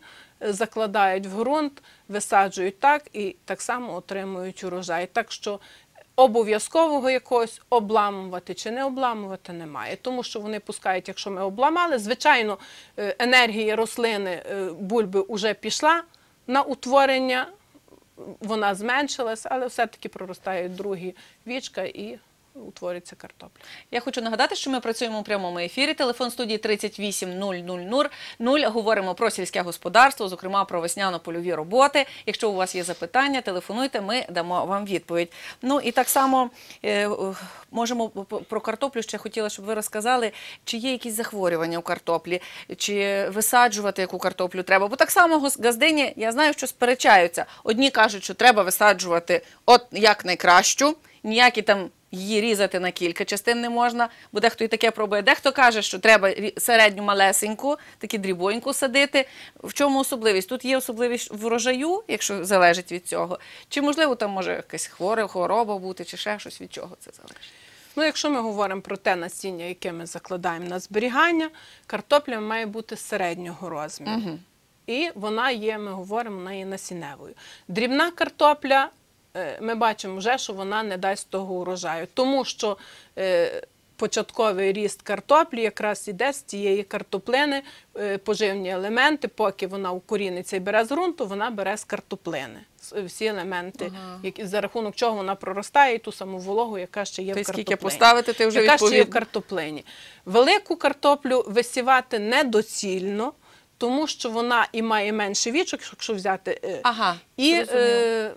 закладають в ґрунт, висаджують так і так само отримують урожай. Так що обов'язкового якогось обламувати чи не обламувати немає. Тому що вони пускають, якщо ми обламали, звичайно, е, енергія рослини, е, бульби вже пішла на утворення, вона зменшилась, але все-таки проростають другі вічка і утворюється картопля. Я хочу нагадати, що ми працюємо у прямому ефірі. Телефон студії тридцять вісім нуль нуль нуль. Говоримо про сільське господарство, зокрема про весняно-польові роботи. Якщо у вас є запитання, телефонуйте, ми дамо вам відповідь. Ну і так само е, можемо про картоплю ще хотіла, щоб ви розказали, чи є якісь захворювання у картоплі, чи висаджувати яку картоплю треба. Бо так само газдині, я знаю, що сперечаються. Одні кажуть, що треба висаджувати от як найкращу, ніякі там її різати на кілька частин не можна, бо дехто і таке пробує. Дехто каже, що треба середню малесеньку, таку дрібоньку садити. В чому особливість? Тут є особливість врожаю, якщо залежить від цього. Чи, можливо, там може якась хвора, хвороба бути, чи ще щось, від чого це залежить? Ну, якщо ми говоримо про те насіння, яке ми закладаємо на зберігання, картопля має бути середнього розміру. Угу. І вона є, ми говоримо, вона є насінневою. Дрібна картопля, ми бачимо вже, що вона не дасть того урожаю, тому що е, початковий ріст картоплі якраз іде з цієї картоплини, е, поживні елементи, поки вона укоріниться і бере з ґрунту, вона бере з картоплини. Всі елементи, ага. які, за рахунок чого вона проростає, і ту саму вологу, яка ще є ти в картоплині. Скільки поставити, ти вже яка відповідь... ще є в картоплині. Велику картоплю висівати недоцільно, тому що вона і має менше вічок, якщо взяти. Е, ага, і е,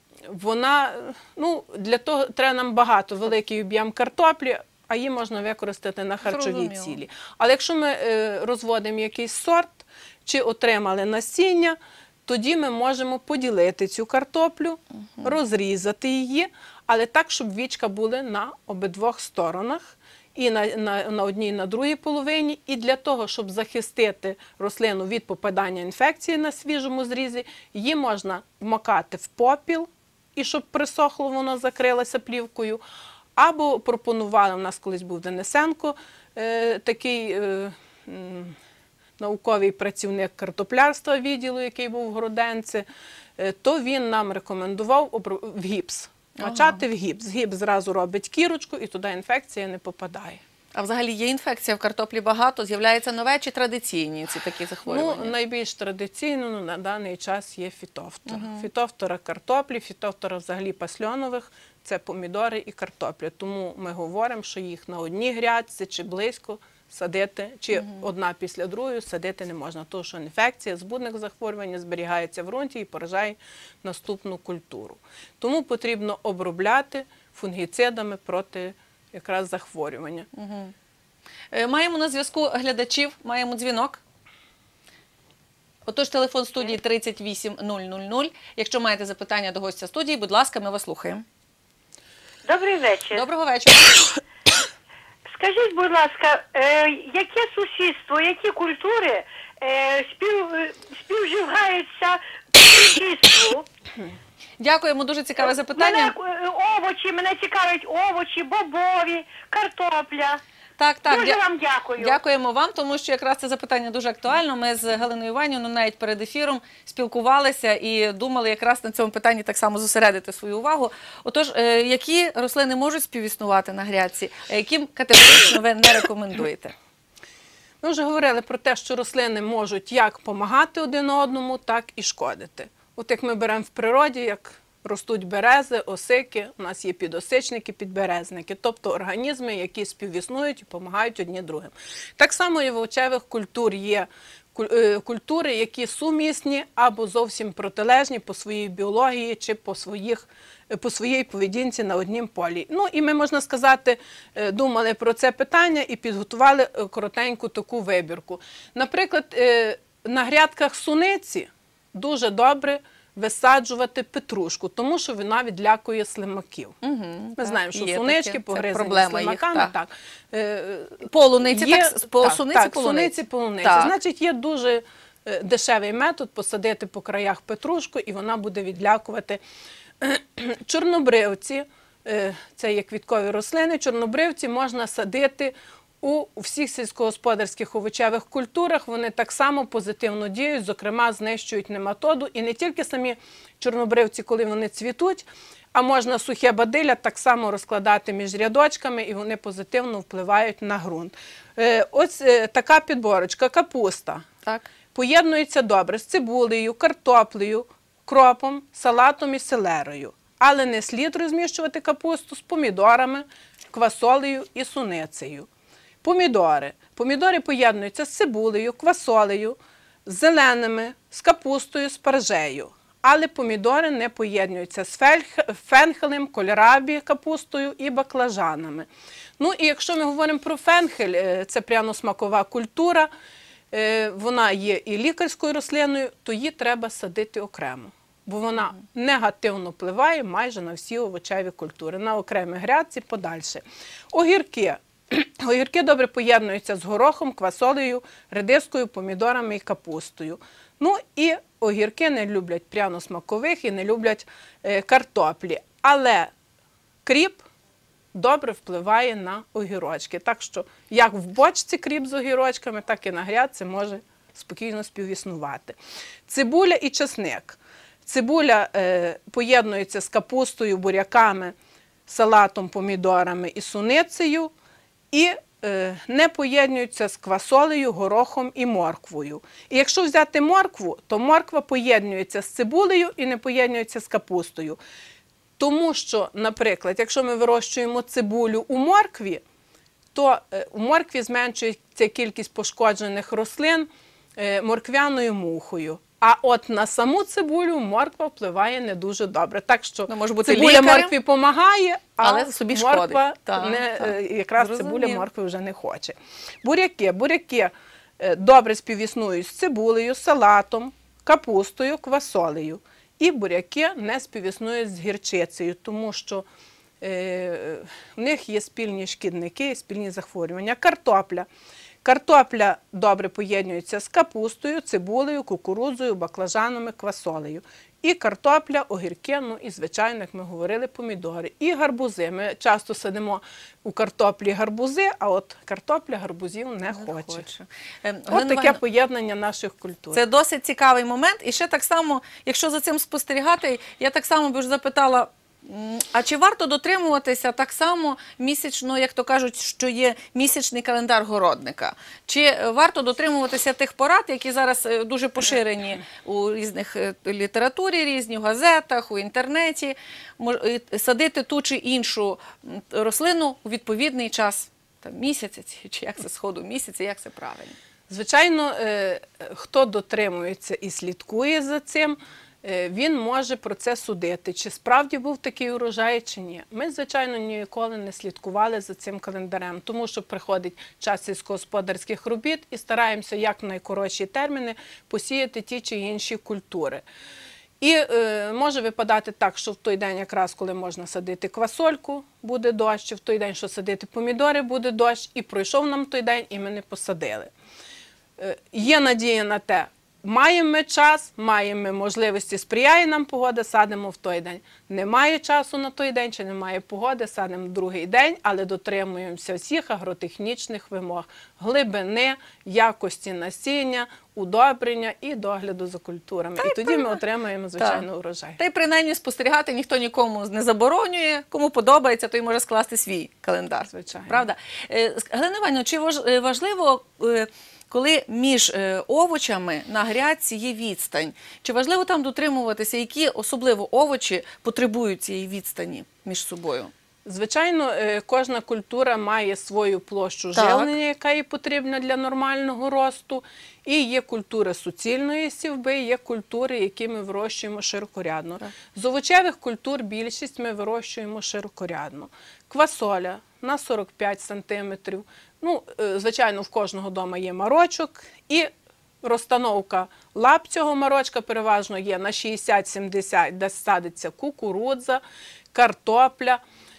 вона, ну, для того треба нам багато, великий об'єм картоплі, а її можна використати на харчові Зрозуміло. цілі. Але якщо ми е, розводимо якийсь сорт, чи отримали насіння, тоді ми можемо поділити цю картоплю, угу. розрізати її, але так, щоб вічка були на обидвох сторонах, і на, на, на одній, і на другій половині. І для того, щоб захистити рослину від попадання інфекції на свіжому зрізі, її можна вмокати в попіл, і щоб присохло, воно закрилося плівкою. Або пропонували, у нас колись був Денисенко, е, такий е, м, науковий працівник картоплярства відділу, який був в Гроденці, е, то він нам рекомендував в гіпс. Мачати ага. в гіпс. Гіпс зразу робить кірочку, і туди інфекція не попадає. А взагалі є інфекція в картоплі багато? З'являється нове чи традиційні ці такі захворювання? Ну, найбільш традиційно ну, на даний час є фітофтора. Угу. Фітофтора картоплі, фітофтора взагалі пасльонових – це помідори і картопля. Тому ми говоримо, що їх на одній грядці чи близько садити, чи угу. одна після другої садити не можна. Тому що інфекція, збудник захворювання зберігається в ґрунті і поражає наступну культуру. Тому потрібно обробляти фунгіцидами проти якраз захворювання. Угу. Маємо на зв'язку глядачів, маємо дзвінок. Отож, телефон студії тридцять вісім нуль нуль нуль. Якщо маєте запитання до гостя студії, будь ласка, ми вас слухаємо. Добрий вечір. Доброго вечора. Скажіть, будь ласка, е, яке сусідство, які культури е, спів, співживаються по сусідству? Дякуємо, дуже цікаве запитання. Мене овочі, мене цікавлять овочі, бобові, картопля. Так, так. Дуже вам дякую. Дякуємо вам, тому що якраз це запитання дуже актуально. Ми з Галиною Іванівною навіть перед ефіром спілкувалися і думали якраз на цьому питанні так само зосередити свою увагу. Отож, які рослини можуть співіснувати на грядці, а яким категорично ви не рекомендуєте? Ми вже говорили про те, що рослини можуть як допомагати один одному, так і шкодити. От як ми беремо в природі, як ростуть берези, осики, у нас є підосичники, підберезники, тобто організми, які співіснують і допомагають одні другим. Так само і в овочевих культур є культури, які сумісні або зовсім протилежні по своїй біології чи по, своїх, по своїй поведінці на однім полі. Ну і ми, можна сказати, думали про це питання і підготували коротеньку таку вибірку. Наприклад, на грядках суниці дуже добре висаджувати петрушку, тому що вона відлякує слимаків. Угу, Ми так, знаємо, що сунички погризані слимаками. Їх, так. Так. Полуниці, є, так, по так, суниці, так, полуниці. суниці, полуниці. Так. Значить, є дуже дешевий метод посадити по краях петрушку, і вона буде відлякувати. Чорнобривці, це є квіткові рослини, чорнобривці можна садити у всіх сільськогосподарських овочевих культурах вони так само позитивно діють, зокрема знищують нематоду. І не тільки самі чорнобривці, коли вони цвітуть, а можна сухе бадилля так само розкладати між рядочками, і вони позитивно впливають на ґрунт. Е, ось е, така підборочка, капуста. Так. Поєднується добре з цибулею, картоплею, кропом, салатом і селерою. Але не слід розміщувати капусту з помідорами, квасолею і суницею. Помідори. Помідори поєднуються з цибулею, квасолею, з зеленими, з капустою, з паржею. Але помідори не поєднуються з фенхелем, кольрабі, капустою і баклажанами. Ну і якщо ми говоримо про фенхель, це пряно-смакова культура, вона є і лікарською рослиною, то її треба садити окремо. Бо вона негативно впливає майже на всі овочеві культури, на окремі грядці подальше. Огірки. Огірки добре поєднуються з горохом, квасолею, редискою, помідорами і капустою. Ну і огірки не люблять пряно-смакових і не люблять е, картоплі. Але кріп добре впливає на огірочки. Так що як в бочці кріп з огірочками, так і на грядці може спокійно співіснувати. Цибуля і чесник. Цибуля е, поєднується з капустою, буряками, салатом, помідорами і суницею. І е, не поєднуються з квасолею, горохом і морквою. І якщо взяти моркву, то морква поєднується з цибулею і не поєднується з капустою. Тому що, наприклад, якщо ми вирощуємо цибулю у моркві, то е, у моркві зменшується кількість пошкоджених рослин е, морквяною мухою. А от на саму цибулю морква впливає не дуже добре. Так що ну, може бути цибуля лікарем, моркві допомагає, а але собі морква так, не, так. якраз Зрозуміло. цибуля моркви вже не хоче. Буряки. Буряки добре співіснують з цибулею, салатом, капустою, квасолею. І буряки не співіснують з гірчицею, тому що е, в них є спільні шкідники, спільні захворювання. Картопля. Картопля добре поєднується з капустою, цибулею, кукурудзою, баклажанами, квасолею. І картопля, огірки, ну і, звичайно, як ми говорили, помідори. І гарбузи. Ми часто садимо у картоплі гарбузи, а от картопля гарбузів не, не хоче. хоче. Ем, От Галина таке Іванівна, поєднання наших культур. це досить цікавий момент. І ще так само, якщо за цим спостерігати, я так само б ж запитала, м, а чи варто дотримуватися так само місячно, як то кажуть, що є місячний календар городника? Чи варто дотримуватися тих порад, які зараз е, дуже поширені у різних е, літературі, різні, в газетах, у інтернеті, мож- е, садити ту чи іншу м, рослину у відповідний час там, місяця, чи- чи як це сходу місяця, як це правильно? Звичайно, е, хто дотримується і слідкує за цим, е, він може про це судити, чи справді був такий урожай, чи ні. Ми, звичайно, ніколи не слідкували за цим календарем, тому що приходить час сільськогосподарських робіт і стараємося як в найкоротші терміни посіяти ті чи інші культури. І е, може випадати так, що в той день, якраз коли можна садити квасольку, буде дощ, чи в той день, що садити помідори, буде дощ, і пройшов нам той день, і ми не посадили. Е, є надія на те, маємо ми час, маємо ми можливості, сприяє нам погода, садимо в той день. Немає часу на той день, чи немає погоди, садимо в другий день, але дотримуємося всіх агротехнічних вимог – глибини, якості насіння, удобрення і догляду за культурами. І тоді ми отримаємо, звичайно, урожай. Та й принаймні спостерігати ніхто нікому не заборонює, кому подобається, той може скласти свій календар. Звичайно. Правда? Е, Галина Іванівна, чи важ- е, важливо, е, коли між е, овочами на грядці є відстань, чи важливо там дотримуватися, які особливо овочі потребують цієї відстані між собою? Звичайно, е, кожна культура має свою площу Так. живлення, яка їй потрібна для нормального росту. І є культури суцільної сівби, є культури, які ми вирощуємо широкорядно. Так. З овочевих культур більшість ми вирощуємо широкорядно. Квасоля на сорок п'ять сантиметрів. Ну, е, звичайно, в кожного вдома є марочок. І розстановка лап цього марочка переважно є на шістдесят сімдесят, де садиться кукурудза, картопля.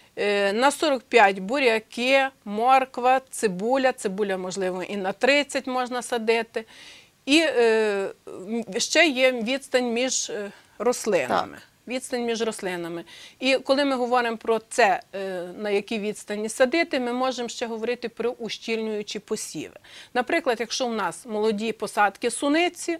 Е, На сорок п'ять буряки, морква, цибуля. Цибуля, можливо, і на тридцять можна садити. І е, ще є відстань між е, рослинами. відстань між рослинами. І коли ми говоримо про це, на якій відстані садити, ми можемо ще говорити про ущільнюючі посіви. Наприклад, якщо у нас молоді посадки суниці,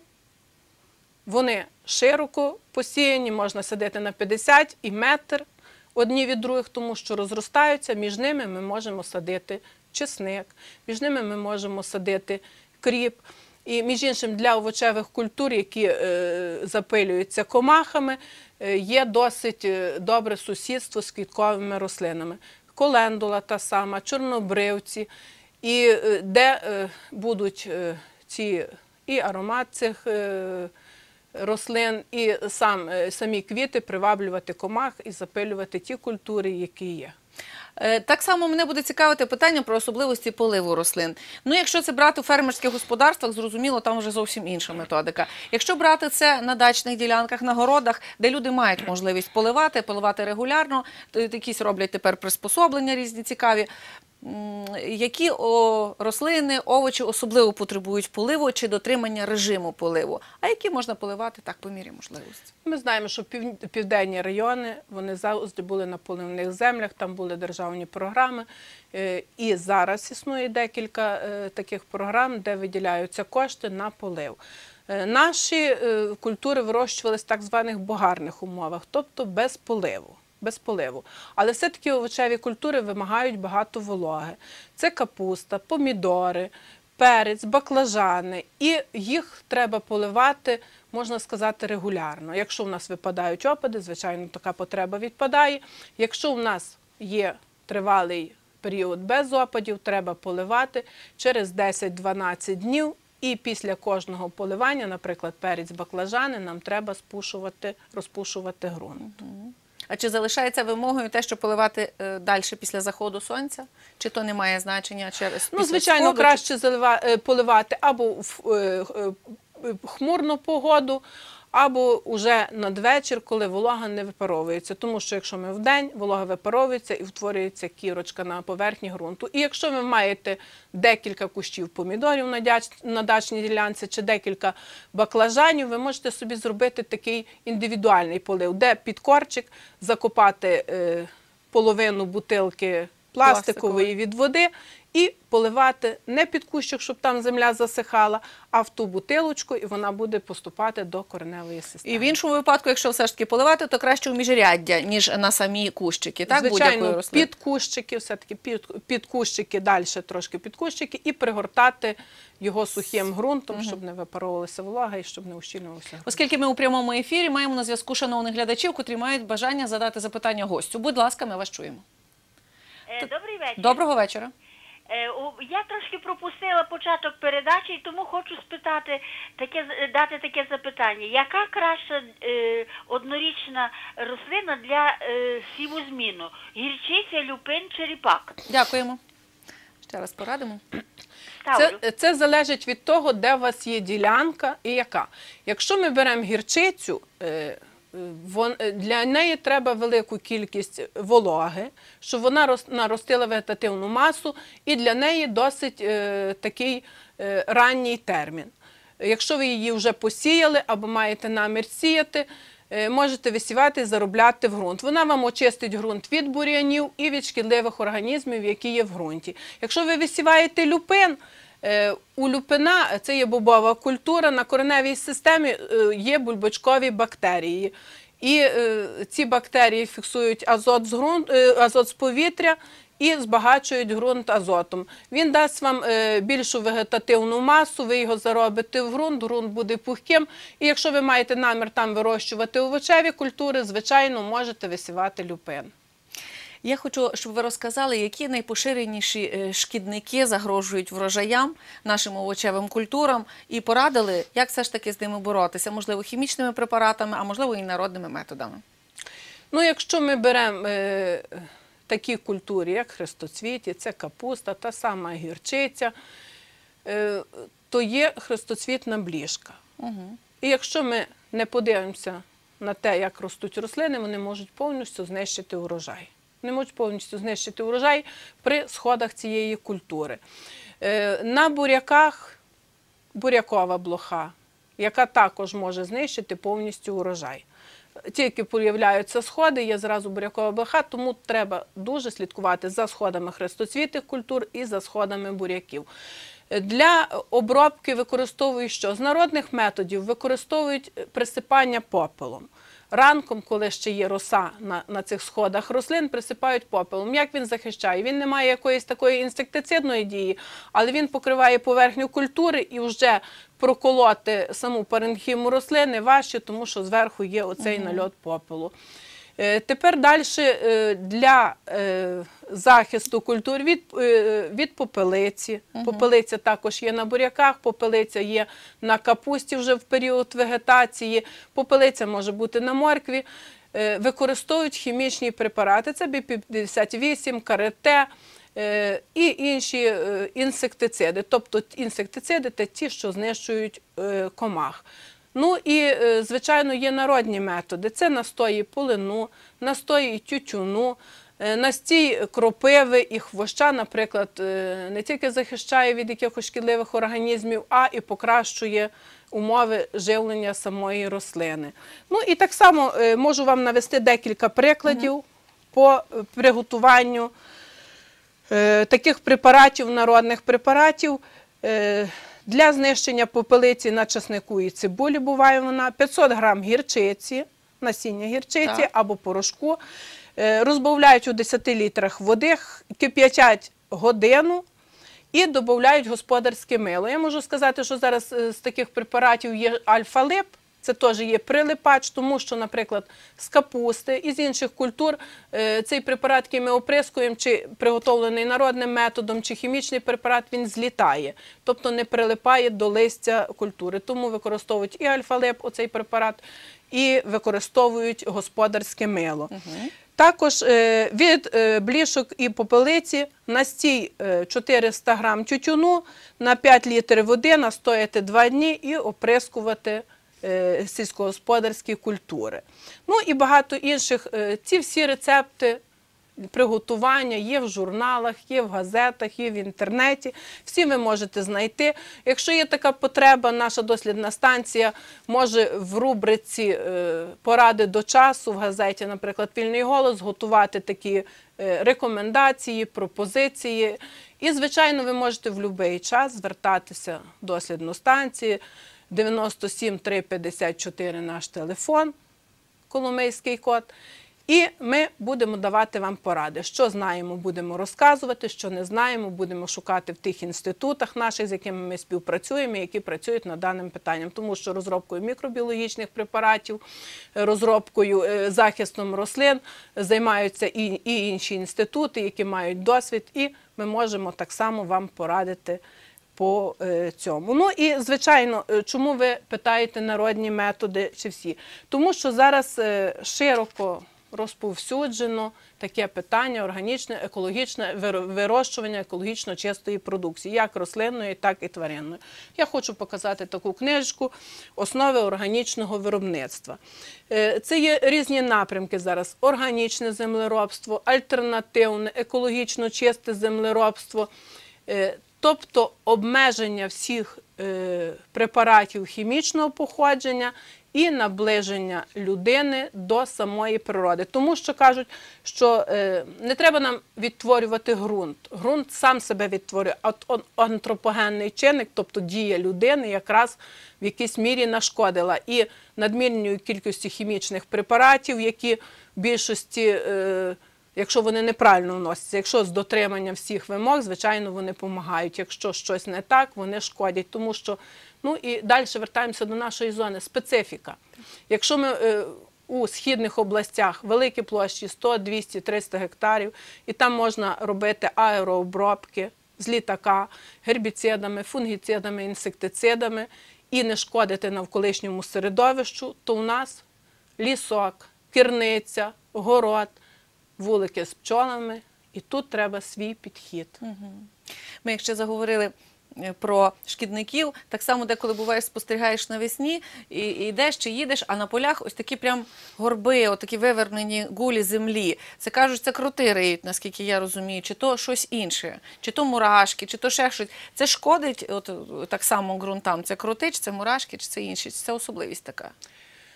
вони широко посіяні, можна садити на п'ятдесят і метр одні від других, тому що розростаються, між ними ми можемо садити чесник, між ними ми можемо садити кріп. І, між іншим, для овочевих культур, які е, запилюються комахами, е, є досить добре сусідство з квітковими рослинами. Колендула та сама, чорнобривці, і е, де е, будуть е, ці, і аромат цих е, рослин, і сам, е, самі квіти приваблювати комах і запилювати ті культури, які є. Так само мене буде цікавити питання про особливості поливу рослин. Ну, якщо це брати у фермерських господарствах, зрозуміло, там вже зовсім інша методика. Якщо брати це на дачних ділянках, на городах, де люди мають можливість поливати, поливати регулярно, то якісь роблять тепер приспособлення різні цікаві. Які о, рослини, овочі особливо потребують поливу чи дотримання режиму поливу, а які можна поливати так по мірі можливості? Ми знаємо, що пів, південні райони, вони завжди були на поливних землях, там були державні програми. Е, і зараз існує декілька е, таких програм, де виділяються кошти на полив. Е, наші е, культури вирощувалися в так званих богарних умовах, тобто без поливу. без поливу. Але все-таки овочеві культури вимагають багато вологи. Це капуста, помідори, перець, баклажани. І їх треба поливати, можна сказати, регулярно. Якщо в нас випадають опади, звичайно, така потреба відпадає. Якщо в нас є тривалий період без опадів, треба поливати через десять-дванадцять днів. І після кожного поливання, наприклад, перець, баклажани, нам треба спушувати, розпушувати ґрунт. А чи залишається вимогою те, що поливати е, далі після заходу сонця? Чи то не має значення через Ну, звичайно, сходу, краще чи... залива, поливати або в е, е, хмурну погоду, або вже надвечір, коли волога не випаровується. Тому що якщо ми вдень, волога випаровується і утворюється кірочка на поверхні ґрунту. І якщо ви маєте декілька кущів помідорів на, дяч, на дачній ділянці чи декілька баклажанів, ви можете собі зробити такий індивідуальний полив, де під корчик закопати е, половину бутилки пластикової від води і поливати не під кущик, щоб там земля засихала, а в ту бутилочку, і вона буде поступати до кореневої системи. І в іншому випадку, якщо все ж таки поливати, то краще у міжряддя, ніж на самі кущики, так? Звичайно, під кущики, все-таки під, під кущики, далі трошки під кущики, і пригортати його сухим ґрунтом, угу. щоб не випаровувалася волога і щоб не ущільнювався. Оскільки ми у прямому ефірі маємо на зв'язку шановних глядачів, котрі мають бажання задати запитання гостю. Будь ласка, ми вас чуємо. Добрий вечір. Доброго вечора. Я трошки пропустила початок передачі, і тому хочу спитати, таке, дати таке запитання. Яка краща е, однорічна рослина для е, сівозміну? Гірчиця, люпин чи ріпак? Дякуємо. Ще раз порадимо. Це, це залежить від того, де у вас є ділянка і яка. Якщо ми беремо гірчицю, е, для неї треба велику кількість вологи, щоб вона наростила вегетативну масу, і для неї досить е, такий е, ранній термін. Якщо ви її вже посіяли або маєте намір сіяти, е, можете висівати і заробляти в ґрунт. Вона вам очистить ґрунт від бур'янів і від шкідливих організмів, які є в ґрунті. Якщо ви висіваєте люпин, у люпина, це є бобова культура, на кореневій системі є бульбочкові бактерії. І ці бактерії фіксують азот з, ґрунт, азот з повітря і збагачують ґрунт азотом. Він дасть вам більшу вегетативну масу, ви його заробите в ґрунт, ґрунт буде пухким. І якщо ви маєте намір там вирощувати овочеві культури, звичайно, можете висівати люпин. Я хочу, щоб ви розказали, які найпоширеніші шкідники загрожують врожаям, нашим овочевим культурам, і порадили, як все ж таки з ними боротися, можливо, хімічними препаратами, а можливо і народними методами. Ну, якщо ми беремо е, такі культури, як хрестоцвіті, це капуста, та сама гірчиця, е, то є хрестоцвітна бліжка. Угу. І якщо ми не подивимося на те, як ростуть рослини, вони можуть повністю знищити урожай. Не можуть повністю знищити урожай при сходах цієї культури. На буряках бурякова блоха, яка також може знищити повністю урожай. тільки появляються сходи, є зразу бурякова блоха, тому треба дуже слідкувати за сходами хрестоцвітих культур і за сходами буряків. Для обробки використовують що? З народних методів використовують присипання попелом. Ранком, коли ще є роса на, на цих сходах рослин, присипають попелом. Як він захищає? Він не має якоїсь такої інсектицидної дії, але він покриває поверхню культури і вже проколоти саму паренхіму рослини важче, тому що зверху є оцей угу. нальот попелу. Тепер далі для захисту культур від, від попелиці. Угу. Попелиця також є на буряках, попелиця є на капусті вже в період вегетації, попелиця може бути на моркві. Використовують хімічні препарати, це бі п'ятдесят вісім, карете і інші інсектициди. Тобто інсектициди – це ті, що знищують комах. Ну і, звичайно, є народні методи. Це настої полину, настої тютюну, настій кропиви і хвоща, наприклад, не тільки захищає від якихось шкідливих організмів, а і покращує умови живлення самої рослини. Ну і так само можу вам навести декілька прикладів угу. по приготуванню таких препаратів, народних препаратів. Для знищення попелиці на часнику і цибулі буває вона, п'ятсот грам гірчиці, насіння гірчиці так. або порошку, розбавляють у десяти літрах води, кип'ятять годину і додають господарське мило. Я можу сказати, що зараз з таких препаратів є альфа-лип, це теж є прилипач, тому що, наприклад, з капусти і з інших культур цей препарат, який ми оприскуємо, чи приготовлений народним методом, чи хімічний препарат, він злітає, тобто не прилипає до листя культури. Тому використовують і альфа-лип, оцей препарат, і використовують господарське мило. Угу. Також від блішок і попелиці настій чотириста грам тютюну на п'ять літрів води настояти два дні і оприскувати сільськогосподарські культури. Ну і багато інших. Ці всі рецепти приготування є в журналах, є в газетах, є в інтернеті. Всі ви можете знайти. Якщо є така потреба, наша дослідна станція може в рубриці «Поради до часу» в газеті, наприклад, «Вільний голос», готувати такі рекомендації, пропозиції. І, звичайно, ви можете в будь-який час звертатися до дослідної станції. дев'яносто сім три п'ятдесят чотири наш телефон, Коломийський код. І ми будемо давати вам поради. Що знаємо, будемо розказувати, що не знаємо, будемо шукати в тих інститутах наших, з якими ми співпрацюємо, які працюють над даним питанням. Тому що розробкою мікробіологічних препаратів, розробкою, захистом рослин займаються і, і інші інститути, які мають досвід, і ми можемо так само вам порадити по цьому. Ну і, звичайно, чому ви питаєте народні методи чи всі? Тому що зараз широко розповсюджено таке питання органічне, екологічне вирощування екологічно чистої продукції, як рослинної, так і тваринної. Я хочу показати таку книжку «Основи органічного виробництва». Це є різні напрямки зараз. Органічне землеробство, альтернативне, екологічно чисте землеробство. Тобто обмеження всіх е, препаратів хімічного походження і наближення людини до самої природи. Тому що кажуть, що е, не треба нам відтворювати ґрунт. Ґрунт сам себе відтворює, а антропогенний чинник, тобто дія людини, якраз в якійсь мірі нашкодила. І надмірною кількістю хімічних препаратів, які в більшості е, якщо вони неправильно вносяться, якщо з дотриманням всіх вимог, звичайно, вони допомагають. Якщо щось не так, вони шкодять. Тому що, ну і далі вертаємося до нашої зони. Специфіка. Якщо ми е, у східних областях великі площі, сто, двісті, триста гектарів, і там можна робити аерообробки з літака, гербіцидами, фунгіцидами, інсектицидами і не шкодити навколишньому середовищу, то у нас лісок, кірниця, город, вулики з пчолами, і тут треба свій підхід. Угу. Ми, якщо заговорили про шкідників, так само деколи буває, спостерігаєш навесні, і, і йдеш чи їдеш, а на полях ось такі прям горби, отакі вивернені гулі землі. Це кажуть, це кроти риють, наскільки я розумію, чи то щось інше, чи то мурашки, чи то ще щось. Це шкодить от, так само ґрунтам? Це кроти, чи це мурашки, чи це інше, чи це особливість така?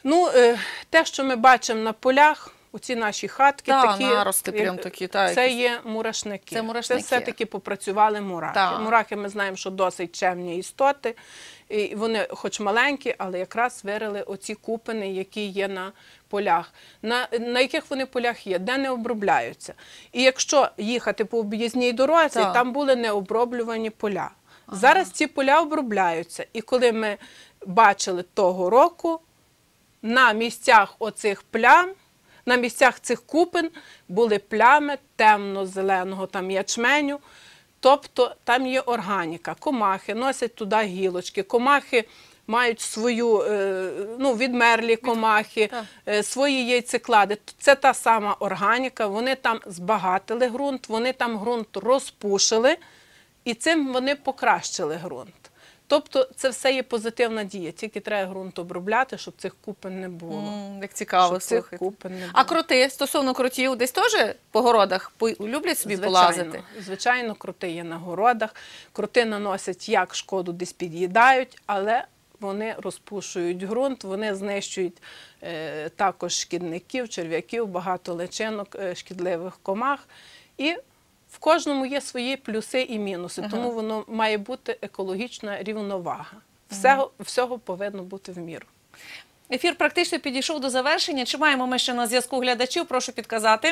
Ну, е, те, що ми бачимо на полях, оці наші хатки, Та, такі, нарости як- прям такі, та, це якісь. є мурашники. Це мурашники. Це все-таки попрацювали мурахи. Та. Мурахи, ми знаємо, що досить чемні істоти. І вони хоч маленькі, але якраз вирили оці купини, які є на полях. На, на яких вони полях є? Де не обробляються. І якщо їхати по об'їзній дорозі, Так. там були необроблювані поля. Зараз ці поля обробляються. І коли ми бачили того року, на місцях оцих плям, на місцях цих купин були плями темно-зеленого там ячменю, тобто там є органіка, комахи носять туди гілочки, комахи мають свою, е, ну, відмерлі комахи, Так. е, свої яйцеклади. Це та сама органіка, вони там збагатили ґрунт, вони там ґрунт розпушили, і цим вони покращили ґрунт. Тобто це все є позитивна дія, тільки треба ґрунт обробляти, щоб цих купин не було. М, як цікаво, Щоб цих слухайте. купин не було. А кроти, стосовно кротів, десь теж по городах по- люблять собі полазити? Звичайно, кроти є на городах. Кроти наносять як шкоду, десь під'їдають, але вони розпушують ґрунт, вони знищують е, також шкідників, черв'яків, багато личинок, е, шкідливих комах. І в кожному є свої плюси і мінуси, Ага. тому воно має бути екологічна рівновага. Всього, всього повинно бути в міру. Ефір практично підійшов до завершення. Чи маємо ми ще на зв'язку глядачів? Прошу підказати.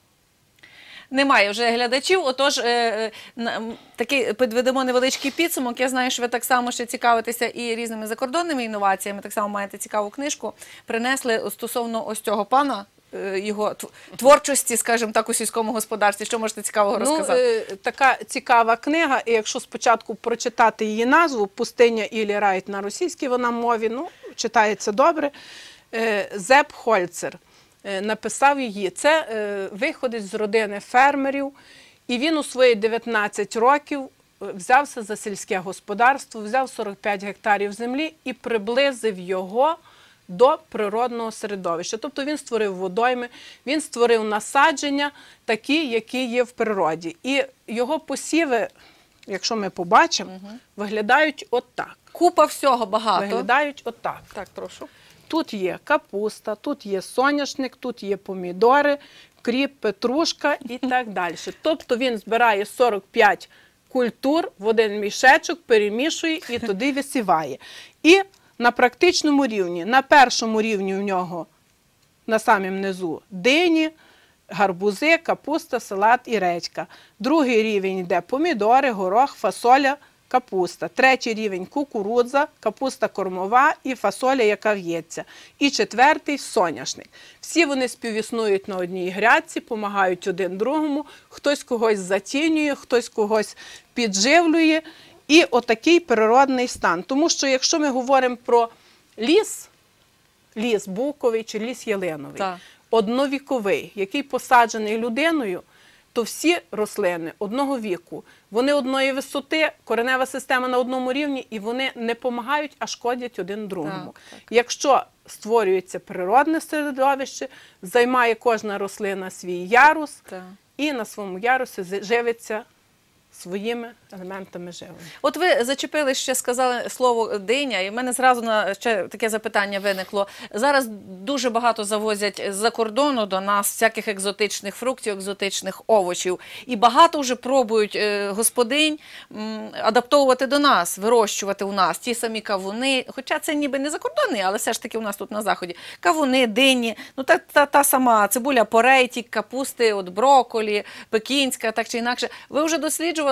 Немає вже глядачів, отож, е, е, на- м, такий підведемо невеличкий підсумок. Я знаю, що ви так само ще цікавитеся і різними закордонними інноваціями, так само маєте цікаву книжку. Принесли стосовно ось цього пана, е, його тв- творчості, скажімо так, у сільському господарстві. Що можете цікавого розказати? Ну, е, така цікава книга, і якщо спочатку прочитати її назву «Пустиня Іллі Райт» на російській вона мові, ну, читається добре, е, Зеп Хольцер е, написав її. Це е, виходить з родини фермерів, і він у свої дев'ятнадцять років е, взявся за сільське господарство, взяв сорок п'ять гектарів землі і приблизив його до природного середовища. Тобто він створив водойми, він створив насадження такі, які є в природі. І його посіви, якщо ми побачимо, виглядають отак. Купа всього багато. Виглядають отак. Так, прошу. Тут є капуста, тут є соняшник, тут є помідори, кріп, петрушка і так далі. Тобто він збирає сорок п'ять культур в один мішечок, перемішує і туди висіває. І на практичному рівні, на першому рівні у нього, на самому низу, дині, гарбузи, капуста, салат і редька. Другий рівень йде помідори, горох, фасоля, капуста. Третій рівень – кукурудза, капуста кормова і фасоля, яка в'ється. І четвертий – соняшник. Всі вони співіснують на одній грядці, допомагають один другому, хтось когось затінює, хтось когось підживлює. І отакий природний стан. Тому що якщо ми говоримо про ліс, ліс буковий чи ліс ялиновий, Так. одновіковий, який посаджений людиною, то всі рослини одного віку, вони одної висоти, коренева система на одному рівні, і вони не допомагають, а шкодять один другому. Так, так. Якщо створюється природне середовище, займає кожна рослина свій ярус, Так. і на своєму ярусі живиться своїми елементами живлення. От ви зачепили, ще сказали слово диня, і в мене зразу на ще таке запитання виникло. Зараз дуже багато завозять з-за кордону до нас всяких екзотичних фруктів, екзотичних овочів. І багато вже пробують е, господинь м, адаптовувати до нас, вирощувати у нас ті самі кавуни. Хоча це ніби не закордонний, але все ж таки у нас тут на заході. Кавуни, дині, ну та, та, та сама цибуля порей, ті капусти, от брокколі, пекінська, так чи інакше. Ви вже досліджували,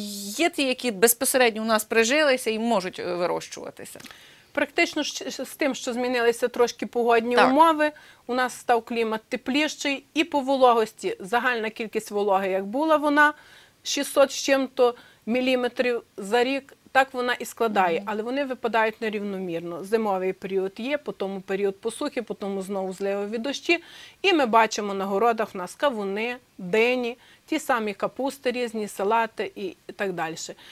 є ті, які безпосередньо у нас прижилися і можуть е, вирощуватися? Практично з тим, що змінилися трошки погодні Так. умови, у нас став клімат тепліший, і по вологості загальна кількість вологи, як була вона, шістсот з чим-то міліметрів за рік, так вона і складає, але вони випадають нерівномірно. Зимовий період є, потім період посухи, потім знову зливові дощі, і ми бачимо на городах у нас кавуни, дині, ті самі капусти різні, салати і так далі.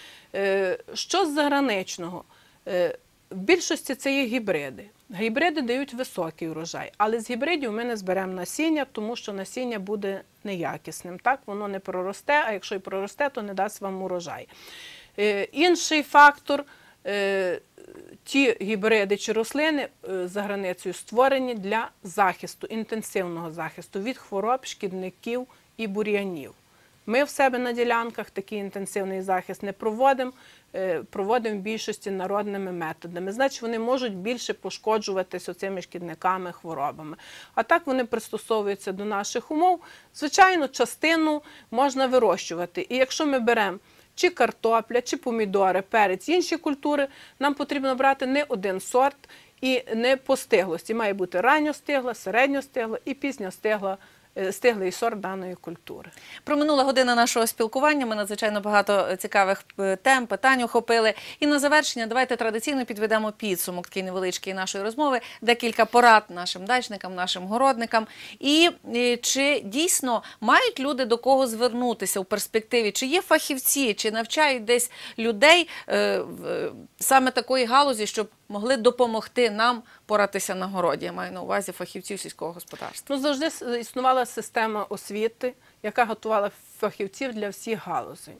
Е, Що з заграничного? Е, В більшості це є гібриди. Гібриди дають високий урожай, але з гібридів ми не зберемо насіння, тому що насіння буде неякісним. Так, воно не проросте, а якщо і проросте, то не дасть вам урожай. Е, Інший фактор е, ті гібриди чи рослини е, за границею створені для захисту, інтенсивного захисту від хвороб, шкідників і бур'янів. Ми в себе на ділянках такий інтенсивний захист не проводимо, е, проводимо в більшості народними методами. Значить, вони можуть більше пошкоджуватися оцими шкідниками, хворобами. А так вони пристосовуються до наших умов. Звичайно, частину можна вирощувати. І якщо ми беремо чи картопля, чи помідори, перець, інші культури, нам потрібно брати не один сорт і не по стиглості. Має бути ранньостигла, середньостигла і пізньостигла, стиглий сорт даної культури. Проминула година нашого спілкування, ми надзвичайно багато цікавих тем, питань охопили. І на завершення давайте традиційно підведемо підсумок такий невеличкий нашої розмови, декілька порад нашим дачникам, нашим городникам. І чи дійсно мають люди до кого звернутися у перспективі? Чи є фахівці, чи навчають десь людей е, саме такої галузі, щоб могли допомогти нам поратися на городі? Я маю на увазі фахівців сільського господарства. Ну, завжди існувала система освіти, яка готувала фахівців для всіх галузей.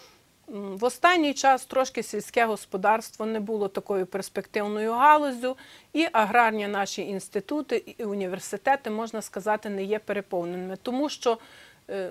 В останній час трошки сільське господарство не було такою перспективною галуззю, і аграрні наші інститути і університети, можна сказати, не є переповненими. Тому що е,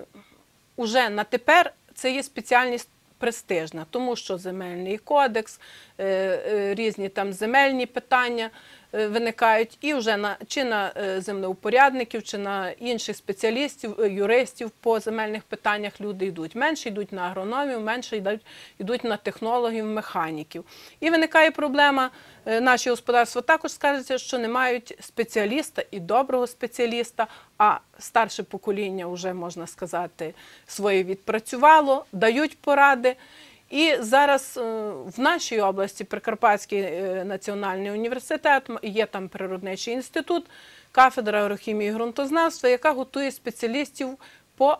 уже на тепер це є спеціальність престижна, тому що земельний кодекс, е, е, різні там земельні питання е, виникають, і вже на, чи на е, землеупорядників, чи на інших спеціалістів, е, юристів по земельних питаннях люди йдуть. Менше йдуть на агрономів, менше йдуть, йдуть на технологів, механіків. І виникає проблема, е, наші господарства також скажеться, що не мають спеціаліста і доброго спеціаліста, а старше покоління вже, можна сказати, своє відпрацювало, дають поради. І зараз в нашій області Прикарпатський національний університет, є там природничий інститут, кафедра агрохімії і ґрунтознавства, яка готує спеціалістів по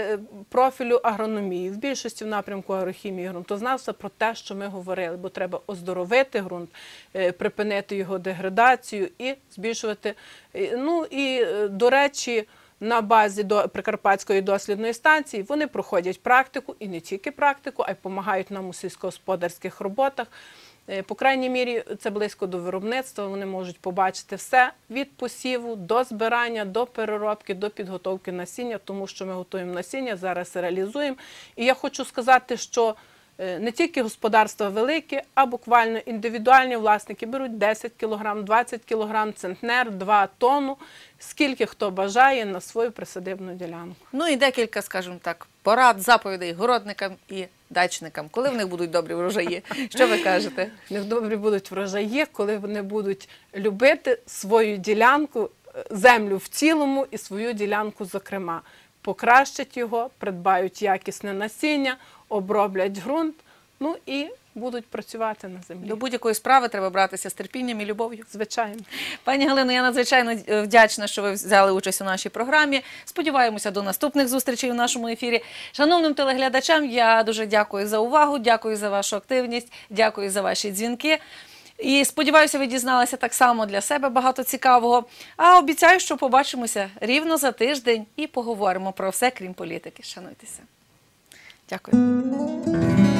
профілю агрономії. В більшості в напрямку агрохімії і ґрунтознавства про те, що ми говорили, бо треба оздоровити ґрунт, припинити його деградацію і збільшувати. Ну і, до речі, на базі до Прикарпатської дослідної станції вони проходять практику, і не тільки практику, а й допомагають нам у сільськогосподарських роботах. По крайній мірі, це близько до виробництва, вони можуть побачити все від посіву до збирання, до переробки, до підготовки насіння, тому що ми готуємо насіння, зараз реалізуємо. І я хочу сказати, що не тільки господарства великі, а буквально індивідуальні власники беруть десять кілограм, двадцять кілограм, центнер, два тонну, скільки хто бажає на свою присадибну ділянку. Ну і декілька, скажімо так, порад, заповідей городникам і дачникам. Коли в них будуть добрі врожаї? Що ви кажете? В них добрі будуть врожаї, коли вони будуть любити свою ділянку, землю в цілому і свою ділянку зокрема. Покращать його, придбають якісне насіння, оброблять ґрунт, ну і будуть працювати на землі. До будь-якої справи треба братися з терпінням і любов'ю. Звичайно. Пані Галино, я надзвичайно вдячна, що ви взяли участь у нашій програмі. Сподіваємося до наступних зустрічей у нашому ефірі. Шановним телеглядачам, я дуже дякую за увагу, дякую за вашу активність, дякую за ваші дзвінки. І сподіваюся, ви дізналися так само для себе багато цікавого. А обіцяю, що побачимося рівно за тиждень і поговоримо про все, крім політики. Шануйтеся. Дякую.